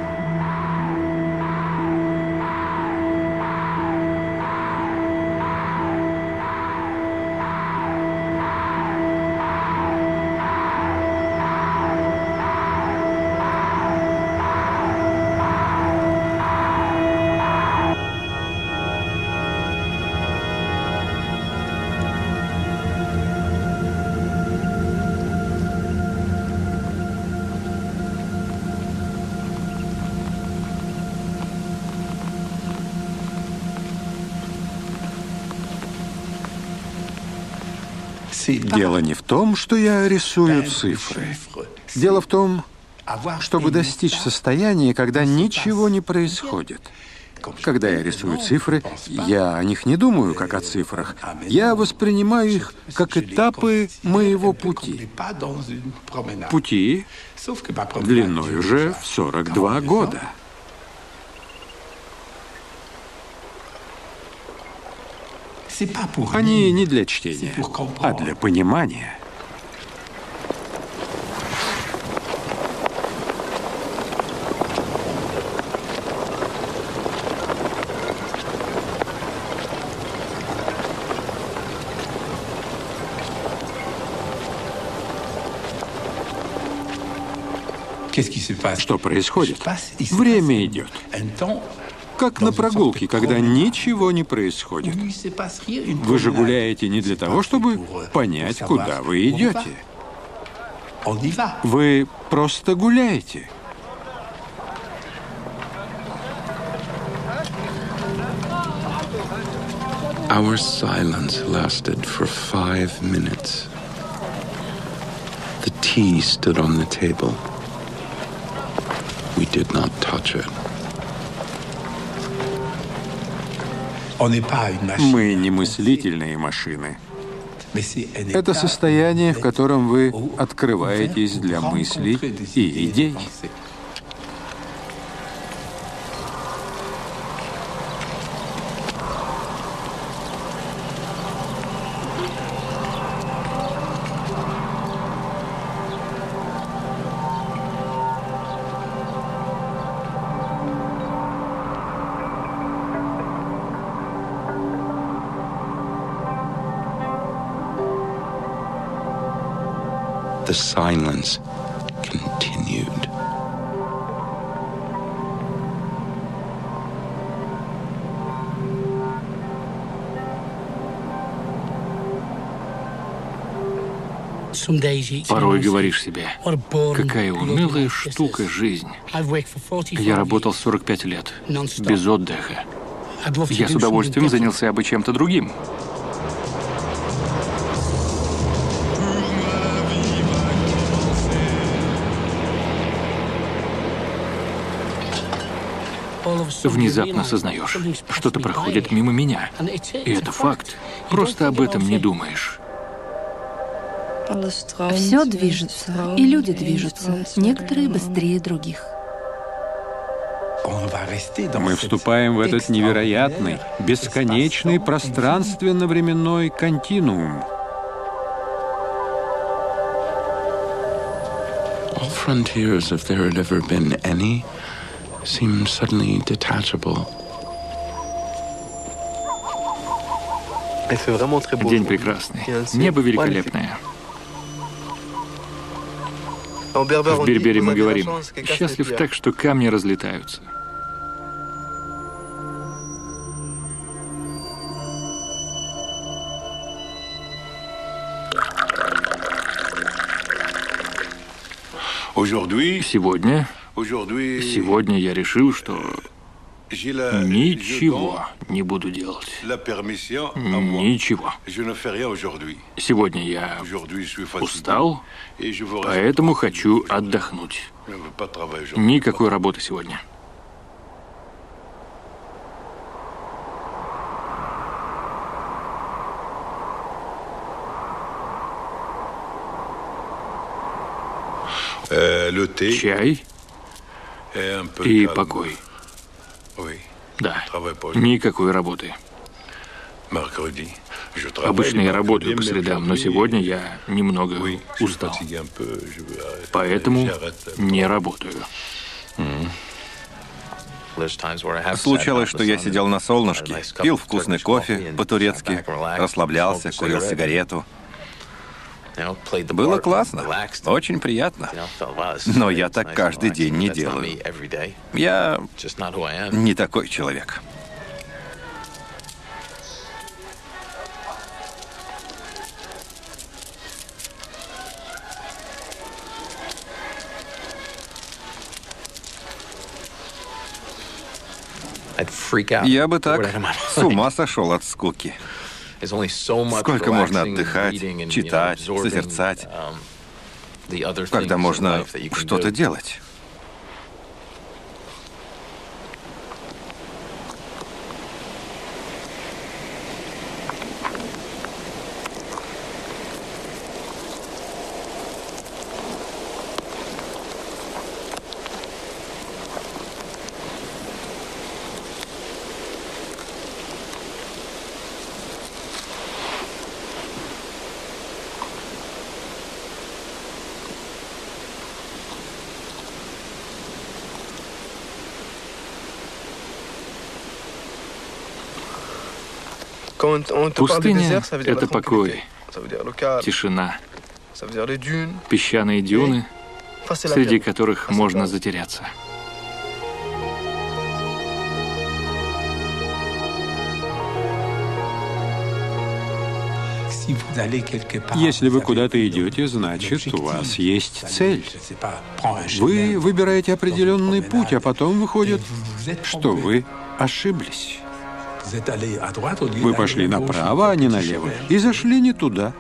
Speaker 2: Дело не в том, что я рисую цифры. Дело в том, чтобы достичь состояния, когда ничего не происходит. Когда я рисую цифры, я о них не думаю, как о цифрах. Я воспринимаю их как этапы моего пути. Пути длиной уже в сорок два года. Они не для чтения, а для понимания. Что происходит? Время идет. Как на прогулке, когда ничего не происходит. Вы же гуляете не для того, чтобы понять, куда вы идете. Вы просто гуляете.
Speaker 3: Our silence lasted for five minutes. The tea stood on the table. We did not touch it.
Speaker 2: Мы не мыслительные машины. Это состояние, в котором вы открываетесь для мыслей и идей.
Speaker 3: The silence continued.
Speaker 1: Порой говоришь себе, какая унылая штука жизнь. Я работал сорок пять лет, без отдыха. Я с удовольствием занялся бы чем-то другим. Внезапно сознаешь, что-то проходит мимо меня. И это факт. Просто об этом не думаешь.
Speaker 4: Все движется, и люди движутся, некоторые быстрее других.
Speaker 2: Мы вступаем в этот невероятный, бесконечный пространственно-временной континуум.
Speaker 3: All frontiers, if there had ever been any, seemed suddenly detachable.
Speaker 1: День прекрасный. Небо великолепное. В Бербере мы говорим, счастлив так, что камни разлетаются. Сегодня, сегодня я решил, что ничего не буду делать. Ничего. Сегодня я устал, поэтому хочу отдохнуть. Никакой работы сегодня. Чай и покой. Да, никакой работы. Обычно я работаю по средам, но сегодня я немного устал. Поэтому не работаю.
Speaker 5: Случалось, что я сидел на солнышке, пил вкусный кофе по-турецки, расслаблялся, курил сигарету. Было классно, очень приятно. Но я так каждый день не делаю. Я не такой человек. Я бы так с ума сошел от скуки. Сколько можно отдыхать, читать, созерцать, когда можно что-то делать?
Speaker 1: Пустыня — это покой, тишина, песчаные дюны, среди которых можно затеряться.
Speaker 2: Если вы куда-то идете, значит, у вас есть цель. Вы выбираете определенный путь, а потом выходит, что вы ошиблись. Вы пошли направо, а не налево, и зашли не туда.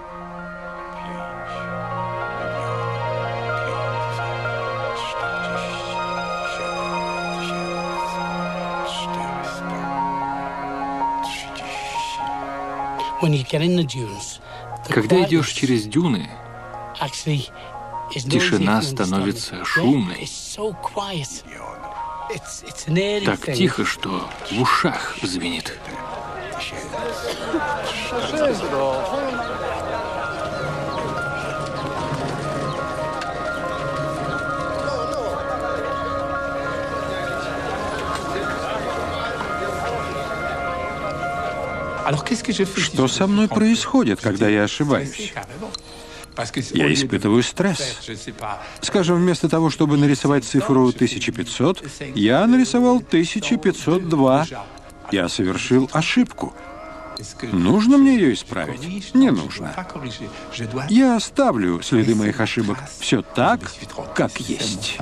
Speaker 1: Когда идешь через дюны, тишина становится шумной. Так тихо, что в ушах звенит.
Speaker 2: Что со мной происходит, когда я ошибаюсь? Я испытываю стресс. Скажем, вместо того, чтобы нарисовать цифру тысяча пятьсот, я нарисовал тысяча пятьсот два. Я совершил ошибку. Нужно мне ее исправить? Не нужно. Я оставлю следы моих ошибок. Все так, как есть.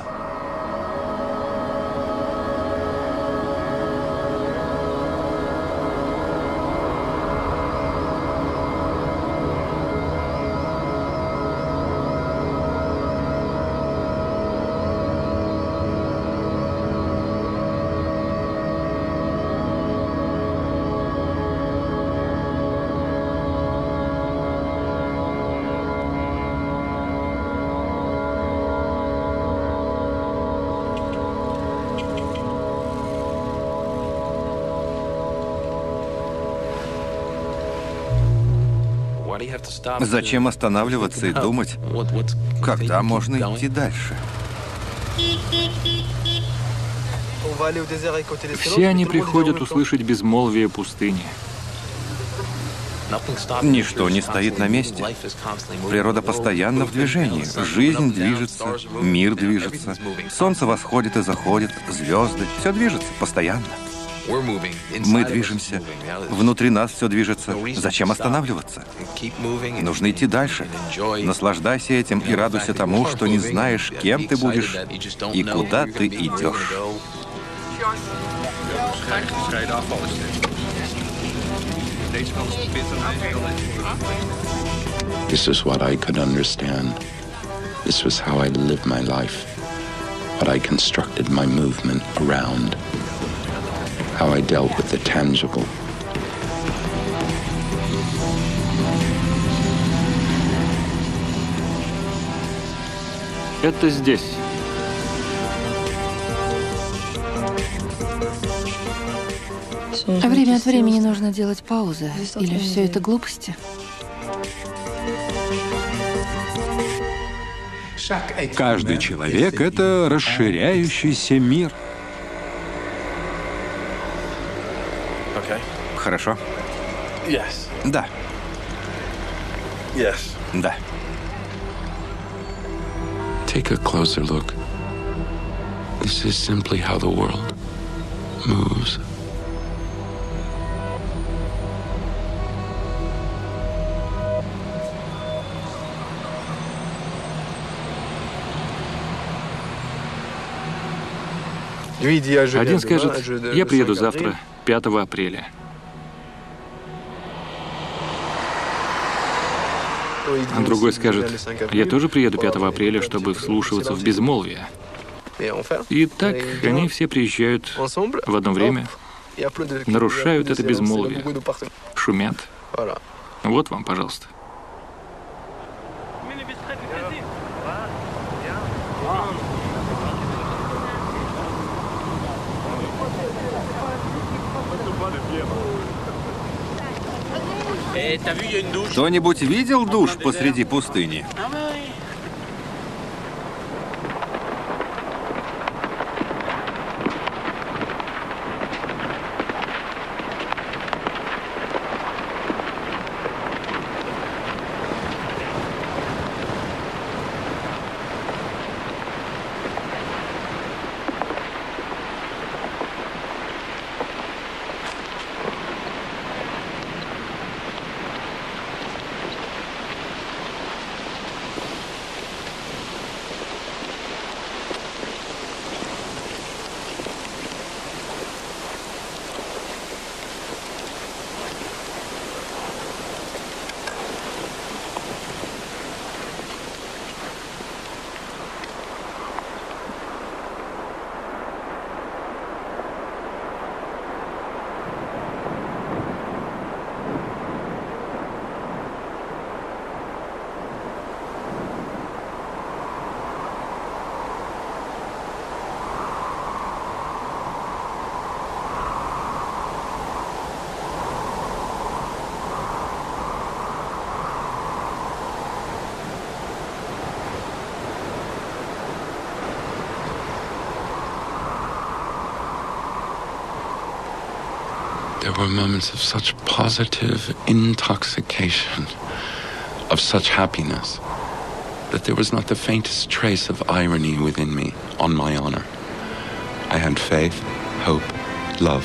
Speaker 5: Зачем останавливаться и думать, когда можно идти дальше?
Speaker 1: Все они приходят услышать безмолвие пустыни.
Speaker 5: Ничто не стоит на месте. Природа постоянно в движении. Жизнь движется, мир движется. Солнце восходит и заходит, звезды. Все движется постоянно. Мы движемся. Внутри нас все движется. Зачем останавливаться? Нужно идти дальше. Наслаждайся этим и радуйся тому, что не знаешь, кем ты будешь и куда ты идешь.
Speaker 3: This is what I could understand. This was how I lived my life. What I constructed my movement around. How I dealt with the tangible.
Speaker 1: Это здесь.
Speaker 4: Время от времени нужно делать паузы. Или все это глупости?
Speaker 2: Каждый человек — это расширяющийся мир.
Speaker 5: Хорошо? Да. Да.
Speaker 3: Take a closer look. This is simply how the world moves.
Speaker 1: Один скажет, я приеду завтра, пятого апреля. А другой скажет, я тоже приеду пятого апреля, чтобы вслушиваться в безмолвие. И так они все приезжают в одно время, нарушают это безмолвие, шумят. Вот вам, пожалуйста.
Speaker 5: Кто-нибудь видел душ посреди пустыни?
Speaker 3: There were moments of such positive intoxication, of such happiness, that there was not the faintest trace of irony within me, on my honor. I had faith, hope, love.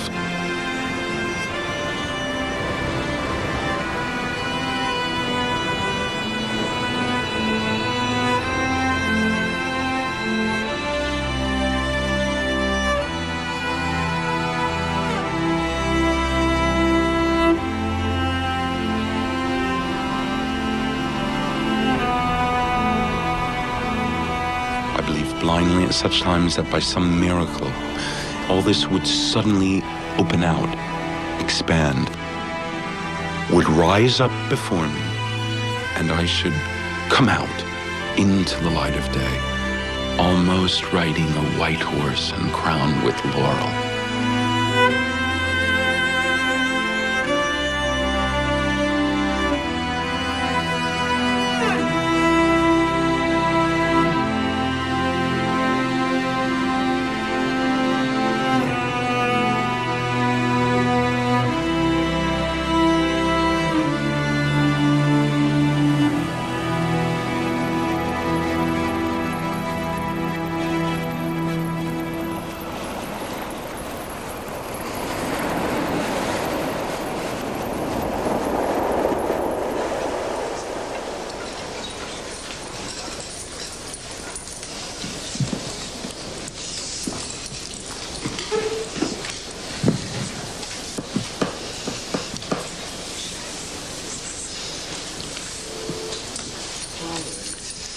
Speaker 3: Blindly at such times that by some miracle, all this would suddenly open out, expand, would rise up before me, and I should come out into the light of day, almost riding a white horse and crowned with laurel.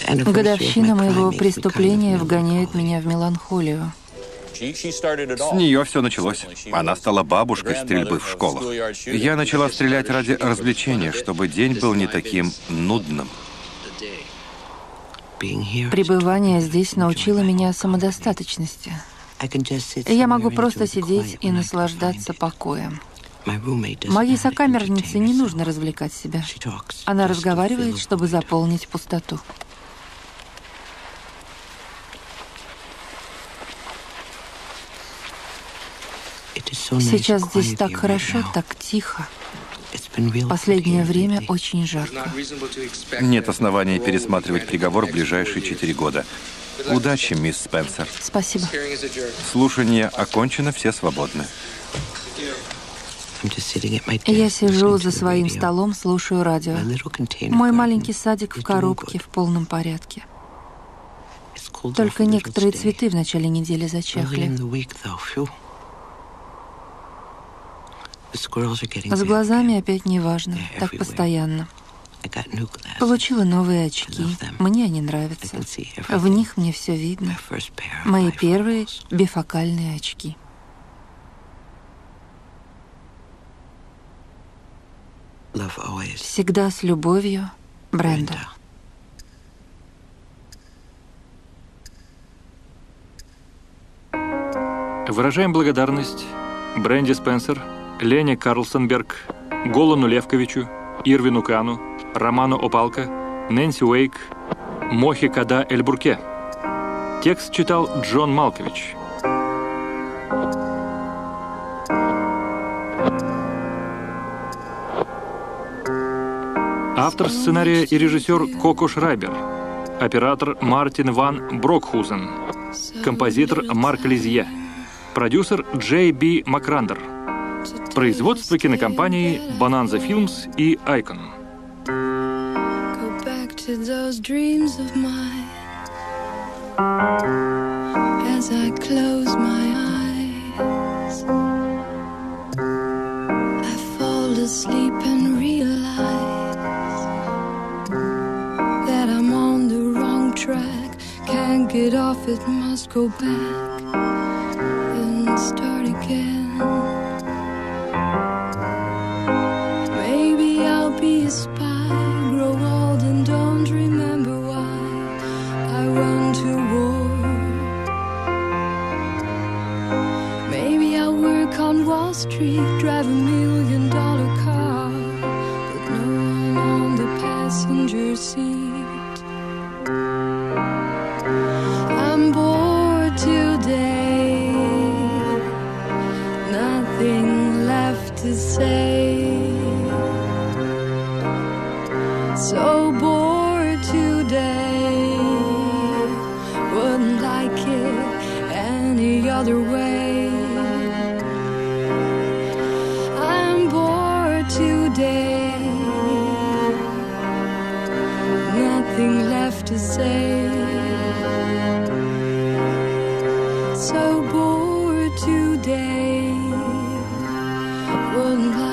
Speaker 4: Годовщина моего преступления вгоняет меня в меланхолию.
Speaker 5: С нее все началось. Она стала бабушкой стрельбы в школах. Я начала стрелять ради развлечения, чтобы день был не таким нудным.
Speaker 4: Пребывание здесь научило меня самодостаточности. Я могу просто сидеть и наслаждаться покоем. Моей сокамернице не нужно развлекать себя. Она разговаривает, чтобы заполнить пустоту. Сейчас здесь так хорошо, так тихо. В последнее время очень жарко.
Speaker 5: Нет оснований пересматривать приговор в ближайшие четыре года. Удачи, мисс Спенсер.
Speaker 4: Спасибо.
Speaker 5: Слушание окончено, все свободны.
Speaker 4: Я сижу за своим столом, слушаю радио. Мой маленький садик в коробке в полном порядке. Только некоторые цветы в начале недели зачахли. С глазами опять неважно, так постоянно. Получила новые очки. Мне они нравятся. В них мне все видно. Мои первые бифокальные очки. Всегда с любовью, Бренда.
Speaker 1: Выражаем благодарность Бренде Спенсер, Лене Карлсонберг, Голану Левковичу, Ирвину Кану, Роману Опалко, Нэнси Уэйк, Мохи Када Эльбурке. Текст читал Джон Малкович. Автор сценария и режиссер Коко Шрайбер. Оператор Мартин ван Брокхузен. Композитор Марк Лизье. Продюсер Джей Би Макрандер. Производство кинокомпании Bonanza Films и Icon.
Speaker 8: Can't get off it, must go back and start again. Maybe I'll be a spy, grow old and don't remember why I went to war. Maybe I'll work on Wall Street, drive a million dollar car, but no one on the passenger seat. I'm bored today, nothing left to say. So bored today, wouldn't like it any other way. I'm bored today, nothing left to say. So bored today, wouldn't